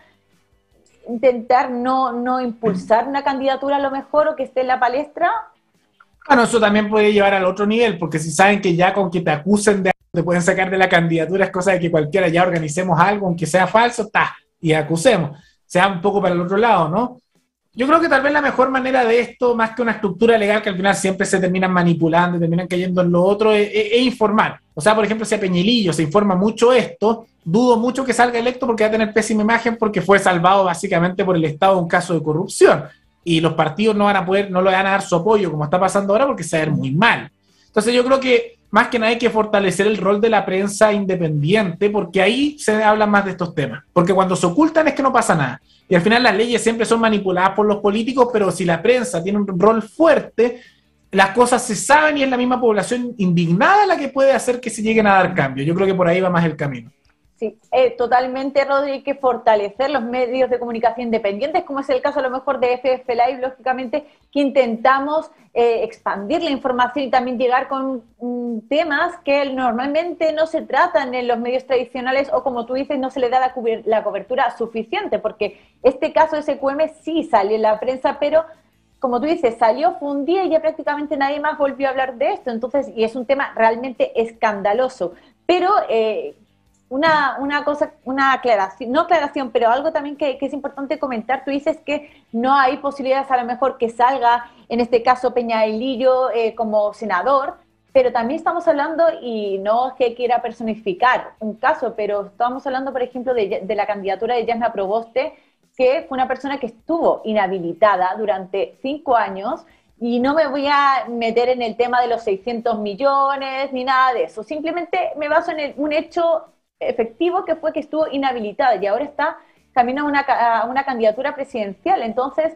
intentar no, no impulsar una candidatura a lo mejor o que esté en la palestra. Bueno, eso también puede llevar al otro nivel, porque si saben que ya con que te acusen de algo te pueden sacar de la candidatura, es cosa de que cualquiera ya organicemos algo, aunque sea falso, está, y acusemos. Sea un poco para el otro lado, ¿no? Yo creo que tal vez la mejor manera de esto, más que una estructura legal que al final siempre se terminan manipulando, terminan cayendo en lo otro, es, es, es informar. O sea, por ejemplo, si a Peñilillo se informa mucho esto, dudo mucho que salga electo porque va a tener pésima imagen porque fue salvado básicamente por el Estado de un caso de corrupción. Y los partidos no van a poder, no le van a dar su apoyo como está pasando ahora porque se va a ver muy mal. Entonces yo creo que más que nada hay que fortalecer el rol de la prensa independiente porque ahí se habla más de estos temas. Porque cuando se ocultan es que no pasa nada. Y al final las leyes siempre son manipuladas por los políticos, pero si la prensa tiene un rol fuerte, las cosas se saben y es la misma población indignada la que puede hacer que se lleguen a dar cambios. Yo creo que por ahí va más el camino. Sí, eh, totalmente, Rodri, hay que fortalecer los medios de comunicación independientes, como es el caso a lo mejor de F F Live, lógicamente, que intentamos eh, expandir la información y también llegar con mm, temas que normalmente no se tratan en los medios tradicionales o, como tú dices, no se le da la, la cobertura suficiente, porque este caso de S Q M sí salió en la prensa, pero como tú dices, salió, fue un día y ya prácticamente nadie más volvió a hablar de esto, entonces, y es un tema realmente escandaloso, pero... Eh, Una, una cosa, una aclaración, no aclaración, pero algo también que, que es importante comentar. Tú dices que no hay posibilidades a lo mejor que salga, en este caso Peñalillo eh, como senador, pero también estamos hablando, y no es que quiera personificar un caso, pero estamos hablando, por ejemplo, de, de la candidatura de Jasna Proboste, que fue una persona que estuvo inhabilitada durante cinco años, y no me voy a meter en el tema de los seiscientos millones ni nada de eso, simplemente me baso en el, un hecho efectivo que fue que estuvo inhabilitada y ahora está camino a una, a una candidatura presidencial. Entonces,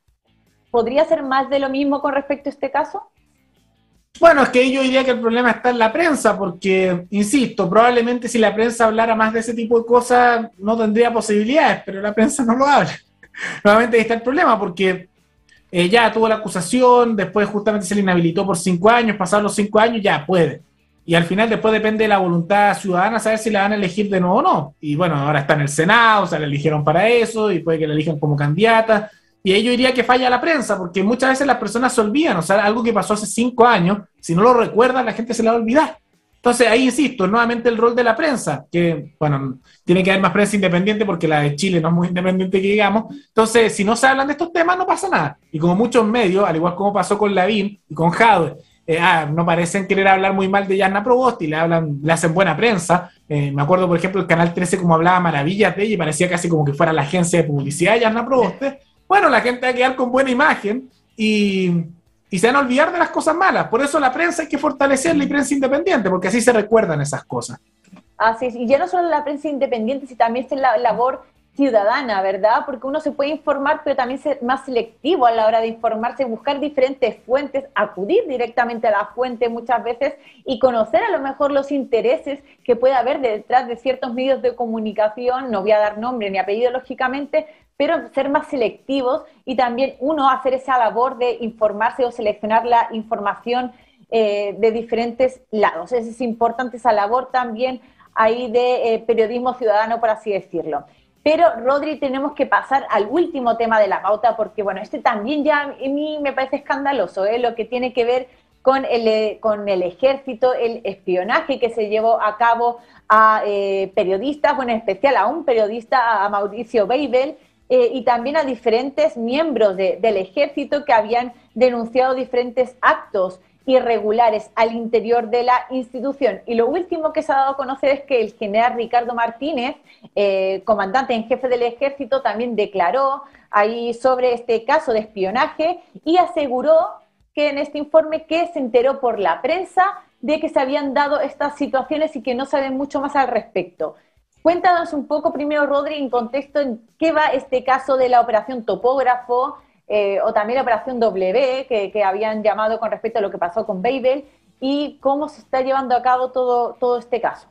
¿podría ser más de lo mismo con respecto a este caso? Bueno, es que yo diría que el problema está en la prensa, porque, insisto, probablemente si la prensa hablara más de ese tipo de cosas no tendría posibilidades, pero la prensa no lo habla. Nuevamente ahí está el problema, porque eh, ya tuvo la acusación, después justamente se le inhabilitó por cinco años, pasados los cinco años ya puede. Y al final después depende de la voluntad ciudadana saber si la van a elegir de nuevo o no. Y bueno, ahora está en el Senado, o sea, la eligieron para eso, y puede que la elijan como candidata. Y ahí yo diría que falla la prensa, porque muchas veces las personas se olvidan, o sea, algo que pasó hace cinco años, si no lo recuerdan, la gente se la va a olvidar. Entonces ahí insisto, nuevamente el rol de la prensa, que bueno, tiene que haber más prensa independiente porque la de Chile no es muy independiente que digamos. Entonces, si no se hablan de estos temas, no pasa nada. Y como muchos medios, al igual como pasó con Lavín y con Jadwe, Eh, ah, no parecen querer hablar muy mal de Jasna Proboste y le hablan, le hacen buena prensa. Eh, me acuerdo, por ejemplo, el Canal trece como hablaba maravillas de ella y parecía casi como que fuera la agencia de publicidad de Jasna Proboste. Bueno, la gente va a quedar con buena imagen y, y se van a olvidar de las cosas malas. Por eso la prensa hay que fortalecerla y prensa independiente, porque así se recuerdan esas cosas. Así es, y ya no solo la prensa independiente, sino también es la labor ciudadana, ¿verdad? Porque uno se puede informar, pero también ser más selectivo a la hora de informarse, buscar diferentes fuentes, acudir directamente a la fuente muchas veces y conocer a lo mejor los intereses que puede haber detrás de ciertos medios de comunicación. No voy a dar nombre ni apellido, lógicamente, pero ser más selectivos y también uno hacer esa labor de informarse o seleccionar la información eh, de diferentes lados. Es, es importante esa labor también ahí de eh, periodismo ciudadano, por así decirlo. Pero, Rodri, tenemos que pasar al último tema de la pauta porque, bueno, este también ya a mí me parece escandaloso, ¿eh? Lo que tiene que ver con el, con el ejército, el espionaje que se llevó a cabo a eh, periodistas, bueno, en especial a un periodista, a Mauricio Weibel, eh, y también a diferentes miembros de, del ejército que habían denunciado diferentes actos irregulares al interior de la institución. Y lo último que se ha dado a conocer es que el general Ricardo Martínez, eh, comandante en jefe del ejército, también declaró ahí sobre este caso de espionaje y aseguró que en este informe que se enteró por la prensa de que se habían dado estas situaciones y que no saben mucho más al respecto. Cuéntanos un poco primero, Rodri, en contexto en qué va este caso de la operación Topógrafo, eh, o también la operación W, que, que habían llamado con respecto a lo que pasó con Weibel, y cómo se está llevando a cabo todo, todo este caso.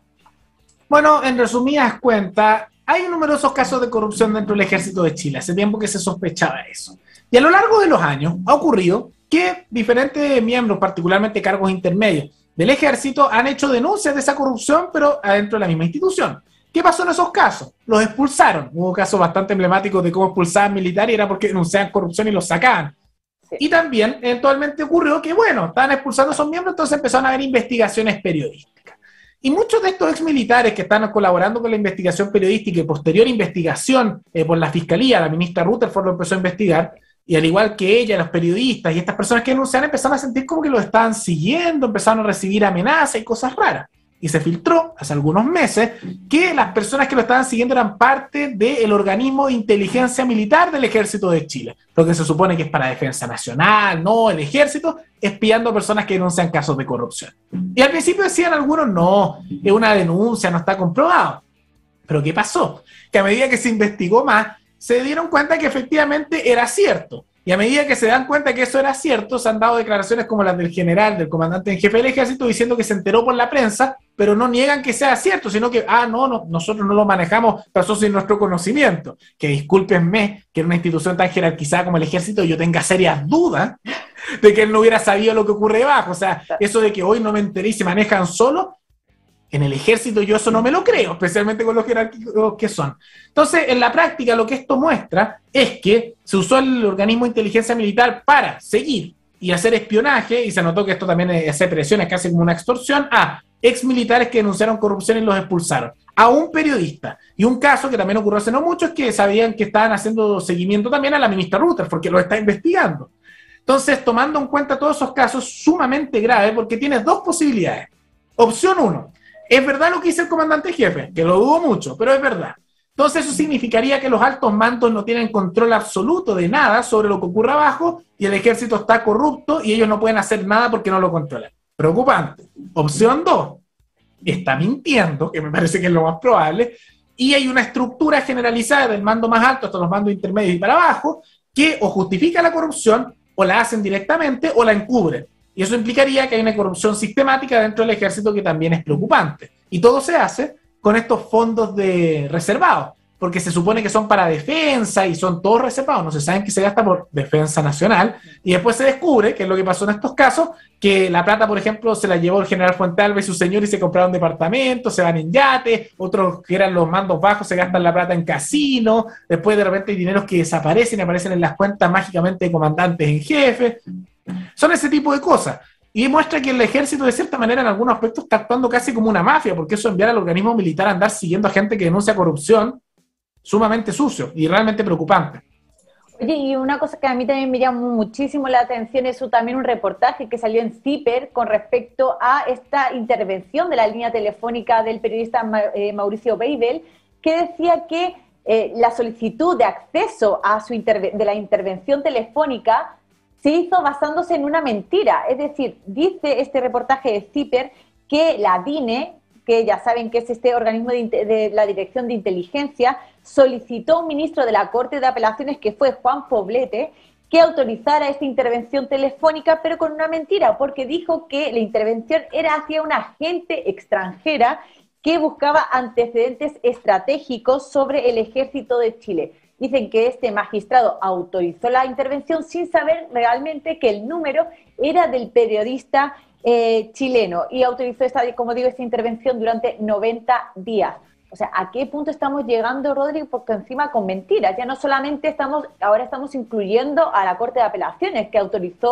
Bueno, en resumidas cuentas, hay numerosos casos de corrupción dentro del ejército de Chile. Hace tiempo que se sospechaba eso. Y a lo largo de los años ha ocurrido que diferentes miembros, particularmente cargos intermedios del ejército, han hecho denuncias de esa corrupción, pero adentro de la misma institución. ¿Qué pasó en esos casos? Los expulsaron. Hubo casos bastante emblemáticos de cómo expulsaban militares y era porque denunciaban corrupción y los sacaban. Sí. Y también eventualmente ocurrió que, bueno, estaban expulsando a esos miembros, entonces empezaron a haber investigaciones periodísticas. Y muchos de estos exmilitares que están colaborando con la investigación periodística y posterior investigación eh, por la Fiscalía, la ministra Rutherford lo empezó a investigar, y al igual que ella, los periodistas y estas personas que denunciaron empezaron a sentir como que lo estaban siguiendo, empezaron a recibir amenazas y cosas raras. Y se filtró hace algunos meses que las personas que lo estaban siguiendo eran parte del organismo de inteligencia militar del Ejército de Chile, lo que se supone que es para defensa nacional, no el ejército, espiando a personas que denuncian casos de corrupción. Y al principio decían algunos, no, es una denuncia, no está comprobado. Pero ¿qué pasó? Que a medida que se investigó más, se dieron cuenta que efectivamente era cierto. Y a medida que se dan cuenta que eso era cierto, se han dado declaraciones como las del general, del comandante en jefe del ejército, diciendo que se enteró por la prensa, pero no niegan que sea cierto, sino que, ah, no, no nosotros no lo manejamos, pasó sin nuestro conocimiento. Que discúlpenme que en una institución tan jerarquizada como el ejército yo tenga serias dudas de que él no hubiera sabido lo que ocurre debajo. O sea, eso de que hoy no me enteré y se manejan solo, en el ejército yo eso no me lo creo, especialmente con los jerárquicos que son. Entonces, en la práctica lo que esto muestra es que se usó el organismo de inteligencia militar para seguir y hacer espionaje, y se notó que esto también hace presión, es casi como una extorsión, a ex militares que denunciaron corrupción y los expulsaron, a un periodista. Y un caso que también ocurrió hace no mucho es que sabían que estaban haciendo seguimiento también a la ministra Rutherford, porque lo está investigando. Entonces, tomando en cuenta todos esos casos, sumamente graves, porque tienes dos posibilidades. Opción uno, es verdad lo que dice el comandante jefe, que lo dudo mucho, pero es verdad. Entonces eso significaría que los altos mandos no tienen control absoluto de nada sobre lo que ocurre abajo y el ejército está corrupto y ellos no pueden hacer nada porque no lo controlan. Preocupante. Opción dos, está mintiendo, que me parece que es lo más probable, y hay una estructura generalizada del mando más alto hasta los mandos intermedios y para abajo que o justifica la corrupción o la hacen directamente o la encubren. Y eso implicaría que hay una corrupción sistemática dentro del ejército que también es preocupante. Y todo se hace con estos fondos de reservados, porque se supone que son para defensa y son todos reservados, no se saben que se gasta por defensa nacional, y después se descubre, que es lo que pasó en estos casos, que la plata, por ejemplo, se la llevó el general Fuentealba y su señor y se compraron departamentos, se van en yates, otros que eran los mandos bajos se gastan la plata en casino, después de repente hay dineros que desaparecen y aparecen en las cuentas mágicamente de comandantes en jefe. Son ese tipo de cosas. Y muestra que el ejército, de cierta manera, en algunos aspectos está actuando casi como una mafia, porque eso enviar al organismo militar a andar siguiendo a gente que denuncia corrupción, sumamente sucio y realmente preocupante. Oye, y una cosa que a mí también me llamó muchísimo la atención es también un reportaje que salió en CIPER con respecto a esta intervención de la línea telefónica del periodista Mauricio Weibel, que decía que eh, la solicitud de acceso a su de la intervención telefónica se hizo basándose en una mentira. Es decir, dice este reportaje de CIPER que la DINE, que ya saben que es este organismo de, de la Dirección de Inteligencia, solicitó a un ministro de la Corte de Apelaciones, que fue Juan Poblete, que autorizara esta intervención telefónica, pero con una mentira, porque dijo que la intervención era hacia una agente extranjera que buscaba antecedentes estratégicos sobre el Ejército de Chile. Dicen que este magistrado autorizó la intervención sin saber realmente que el número era del periodista eh, chileno y autorizó, esta, como digo, esta intervención durante noventa días. O sea, ¿a qué punto estamos llegando, Rodri? Porque encima con mentiras. Ya no solamente estamos, ahora estamos incluyendo a la Corte de Apelaciones, que autorizó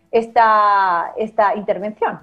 esta, esta intervención.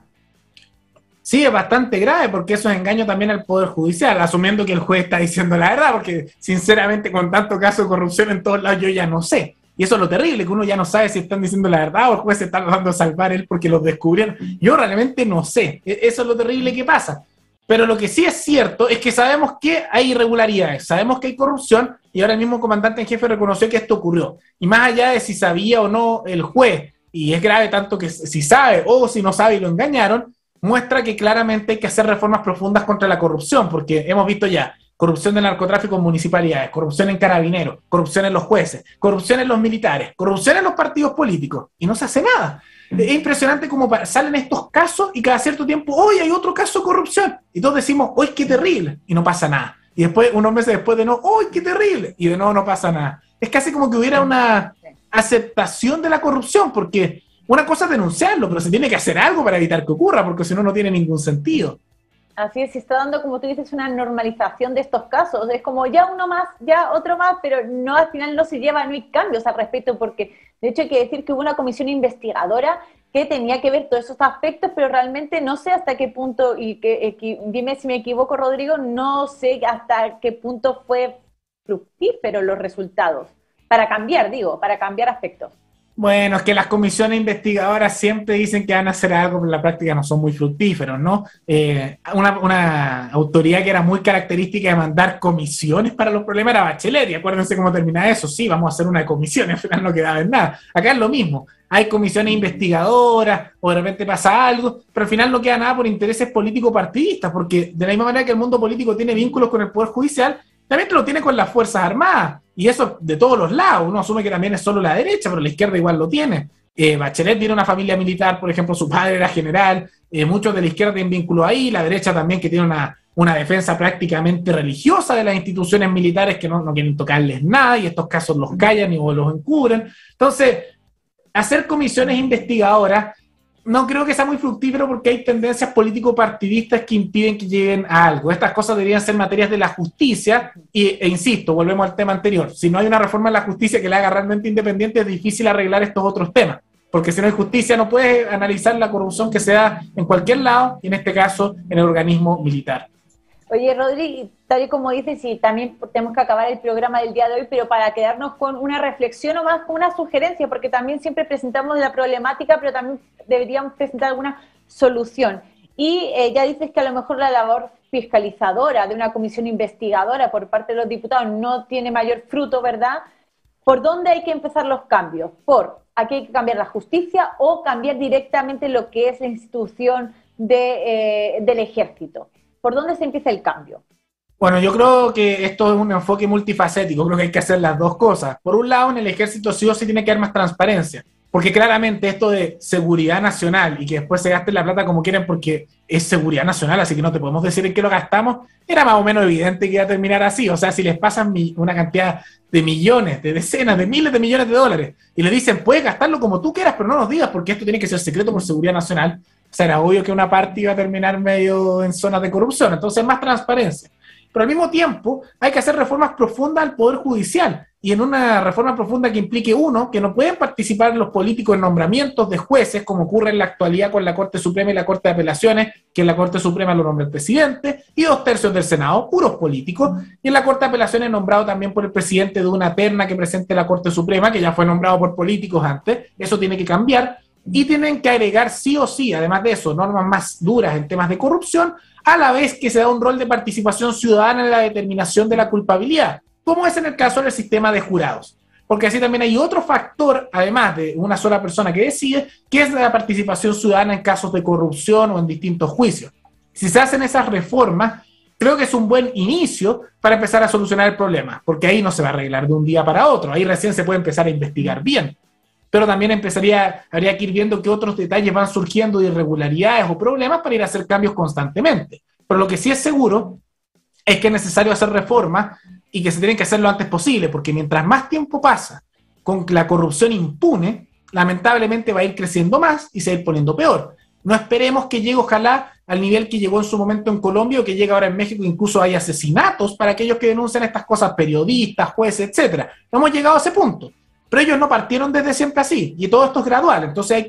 Sí, es bastante grave porque eso es engaño también al Poder Judicial, asumiendo que el juez está diciendo la verdad, porque sinceramente con tanto caso de corrupción en todos lados yo ya no sé. Y eso es lo terrible, que uno ya no sabe si están diciendo la verdad o el juez se está tratando de salvar él porque los descubrieron. Yo realmente no sé, eso es lo terrible que pasa. Pero lo que sí es cierto es que sabemos que hay irregularidades, sabemos que hay corrupción y ahora el mismo comandante en jefe reconoció que esto ocurrió. Y más allá de si sabía o no el juez, y es grave tanto que si sabe o si no sabe y lo engañaron, muestra que claramente hay que hacer reformas profundas contra la corrupción, porque hemos visto ya corrupción del narcotráfico en municipalidades, corrupción en carabineros, corrupción en los jueces, corrupción en los militares, corrupción en los partidos políticos, y no se hace nada. Es impresionante cómo salen estos casos y cada cierto tiempo, hoy hay otro caso de corrupción, y todos decimos, hoy qué terrible, y no pasa nada. Y después, unos meses después de no, hoy qué terrible, y de nuevo no pasa nada. Es casi como que hubiera una aceptación de la corrupción, porque una cosa es denunciarlo, pero se tiene que hacer algo para evitar que ocurra, porque si no, no tiene ningún sentido. Así es, se está dando, como tú dices, una normalización de estos casos. Es como ya uno más, ya otro más, pero no, al final no se lleva, no hay cambios al respecto, porque de hecho hay que decir que hubo una comisión investigadora que tenía que ver todos esos aspectos, pero realmente no sé hasta qué punto, y que, que dime si me equivoco, Rodrigo, no sé hasta qué punto fue fructífero los resultados. Para cambiar, digo, para cambiar aspectos. Bueno, es que las comisiones investigadoras siempre dicen que van a hacer algo, pero en la práctica no son muy fructíferos, ¿no? Eh, una, una autoridad que era muy característica de mandar comisiones para los problemas era Bachelet, y acuérdense cómo termina eso, sí, vamos a hacer una comisión, al final no quedaba en nada. Acá es lo mismo, hay comisiones investigadoras, o de repente pasa algo, pero al final no queda nada por intereses político-partidistas, porque de la misma manera que el mundo político tiene vínculos con el Poder Judicial, también lo tiene con las Fuerzas Armadas, y eso de todos los lados. Uno asume que también es solo la derecha, pero la izquierda igual lo tiene. Eh, Bachelet tiene una familia militar, por ejemplo, su padre era general, eh, muchos de la izquierda tienen vínculo ahí, la derecha también que tiene una, una defensa prácticamente religiosa de las instituciones militares que no, no quieren tocarles nada, y estos casos los callan y los encubren. Entonces, hacer comisiones investigadoras no creo que sea muy fructífero porque hay tendencias político-partidistas que impiden que lleguen a algo. Estas cosas deberían ser materias de la justicia y, e insisto, volvemos al tema anterior. Si no hay una reforma en la justicia que la haga realmente independiente, es difícil arreglar estos otros temas. Porque si no hay justicia, no puedes analizar la corrupción que se da en cualquier lado, y en este caso, en el organismo militar. Oye, Rodri, tal y como dices, y también tenemos que acabar el programa del día de hoy, pero para quedarnos con una reflexión o más con una sugerencia, porque también siempre presentamos la problemática, pero también deberíamos presentar alguna solución. Y eh, ya dices que a lo mejor la labor fiscalizadora de una comisión investigadora por parte de los diputados no tiene mayor fruto, ¿verdad? ¿Por dónde hay que empezar los cambios? ¿Por aquí hay que cambiar la justicia o cambiar directamente lo que es la institución de, eh, del ejército? ¿Por dónde se empieza el cambio? Bueno, yo creo que esto es un enfoque multifacético, creo que hay que hacer las dos cosas. Por un lado, en el ejército sí o sí tiene que haber más transparencia, porque claramente esto de seguridad nacional y que después se gaste la plata como quieren porque es seguridad nacional, así que no te podemos decir en qué lo gastamos, era más o menos evidente que iba a terminar así. O sea, si les pasan una cantidad de millones, de decenas, de miles de millones de dólares y le dicen, puedes gastarlo como tú quieras, pero no nos digas porque esto tiene que ser secreto por seguridad nacional, o sea, era obvio que una parte iba a terminar medio en zonas de corrupción. Entonces, más transparencia. Pero al mismo tiempo, hay que hacer reformas profundas al Poder Judicial. Y en una reforma profunda que implique, uno, que no pueden participar los políticos en nombramientos de jueces, como ocurre en la actualidad con la Corte Suprema y la Corte de Apelaciones, que en la Corte Suprema lo nombra el presidente, y dos tercios del Senado, puros políticos. Y en la Corte de Apelaciones nombrado también por el presidente de una terna que presente la Corte Suprema, que ya fue nombrado por políticos antes. Eso tiene que cambiar. Y tienen que agregar sí o sí, además de eso, normas más duras en temas de corrupción, a la vez que se da un rol de participación ciudadana en la determinación de la culpabilidad, como es en el caso del sistema de jurados. Porque así también hay otro factor, además de una sola persona que decide, que es la participación ciudadana en casos de corrupción o en distintos juicios. Si se hacen esas reformas, creo que es un buen inicio para empezar a solucionar el problema, porque ahí no se va a arreglar de un día para otro, ahí recién se puede empezar a investigar bien. Pero también empezaría, habría que ir viendo qué otros detalles van surgiendo de irregularidades o problemas para ir a hacer cambios constantemente. Pero lo que sí es seguro es que es necesario hacer reformas y que se tienen que hacer lo antes posible, porque mientras más tiempo pasa con la corrupción impune, lamentablemente va a ir creciendo más y se va a ir poniendo peor. No esperemos que llegue, ojalá, al nivel que llegó en su momento en Colombia o que llega ahora en México, incluso hay asesinatos para aquellos que denuncian estas cosas, periodistas, jueces, etcétera. No hemos llegado a ese punto. Pero ellos no partieron desde siempre así, y todo esto es gradual, entonces hay que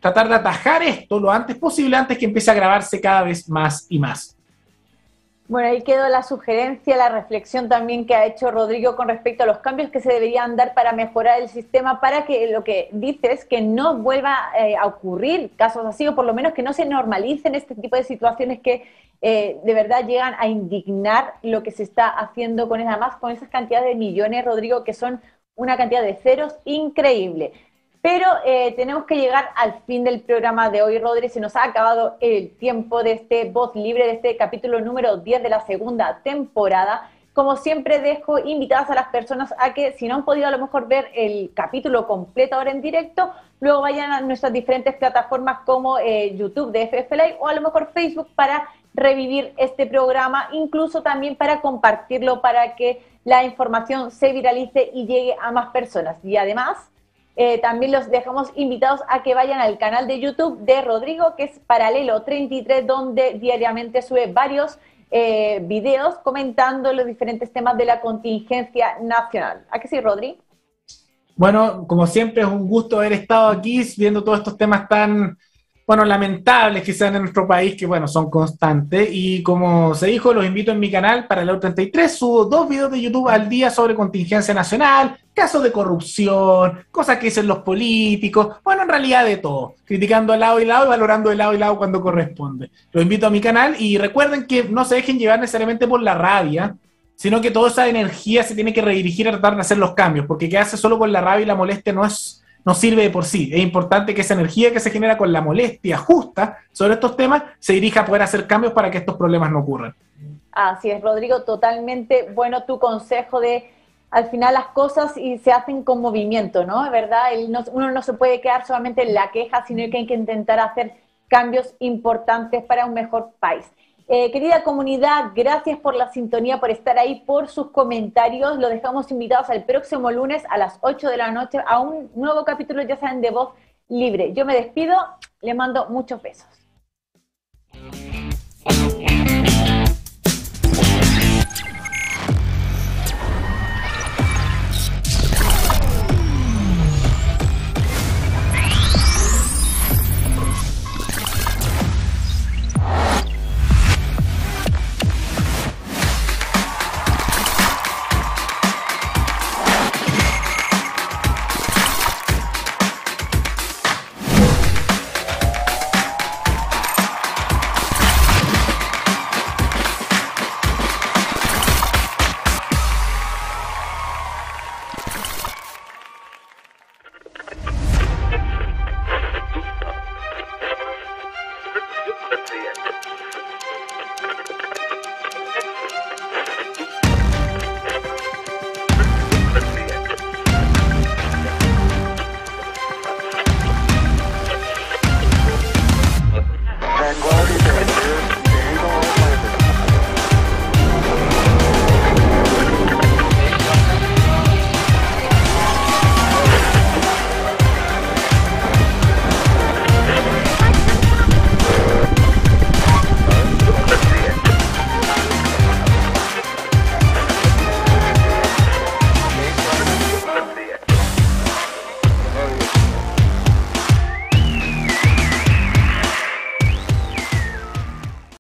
tratar de atajar esto lo antes posible, antes que empiece a agravarse cada vez más y más. Bueno, ahí quedó la sugerencia, la reflexión también que ha hecho Rodrigo con respecto a los cambios que se deberían dar para mejorar el sistema, para que lo que dices, que no vuelva eh, a ocurrir casos así, o por lo menos que no se normalicen este tipo de situaciones que eh, de verdad llegan a indignar lo que se está haciendo con, además, con esas cantidades de millones, Rodrigo, que son una cantidad de ceros increíble. Pero eh, tenemos que llegar al fin del programa de hoy, Rodri. Se nos ha acabado el tiempo de este Voz Libre, de este capítulo número diez de la segunda temporada. Como siempre, dejo invitadas a las personas a que, si no han podido a lo mejor ver el capítulo completo ahora en directo, luego vayan a nuestras diferentes plataformas como eh, YouTube de F F Live o a lo mejor Facebook para revivir este programa, incluso también para compartirlo, para que la información se viralice y llegue a más personas. Y además, Eh, también los dejamos invitados a que vayan al canal de YouTube de Rodrigo, que es Paralelo treinta y tres, donde diariamente sube varios eh, videos comentando los diferentes temas de la contingencia nacional. ¿A qué sí, Rodri? Bueno, como siempre es un gusto haber estado aquí viendo todos estos temas tan, bueno, lamentables que sean en nuestro país, que bueno, son constantes, y como se dijo, los invito en mi canal Paralelo treinta y tres, subo dos videos de YouTube al día sobre contingencia nacional, casos de corrupción, cosas que dicen los políticos, bueno, en realidad de todo, criticando al lado y lado y valorando de lado y lado cuando corresponde. Los invito a mi canal y recuerden que no se dejen llevar necesariamente por la rabia, sino que toda esa energía se tiene que redirigir a tratar de hacer los cambios, porque quedarse solo con la rabia y la molestia no es... no sirve de por sí. Es importante que esa energía que se genera con la molestia justa sobre estos temas se dirija a poder hacer cambios para que estos problemas no ocurran. Así es, Rodrigo, totalmente bueno tu consejo de, al final las cosas y se hacen con movimiento, ¿no? ¿Verdad? El no, uno no se puede quedar solamente en la queja, sino que hay que intentar hacer cambios importantes para un mejor país. Eh, querida comunidad, gracias por la sintonía, por estar ahí, por sus comentarios. Los dejamos invitados al próximo lunes a las ocho de la noche a un nuevo capítulo, ya saben, de Voz Libre. Yo me despido, les mando muchos besos.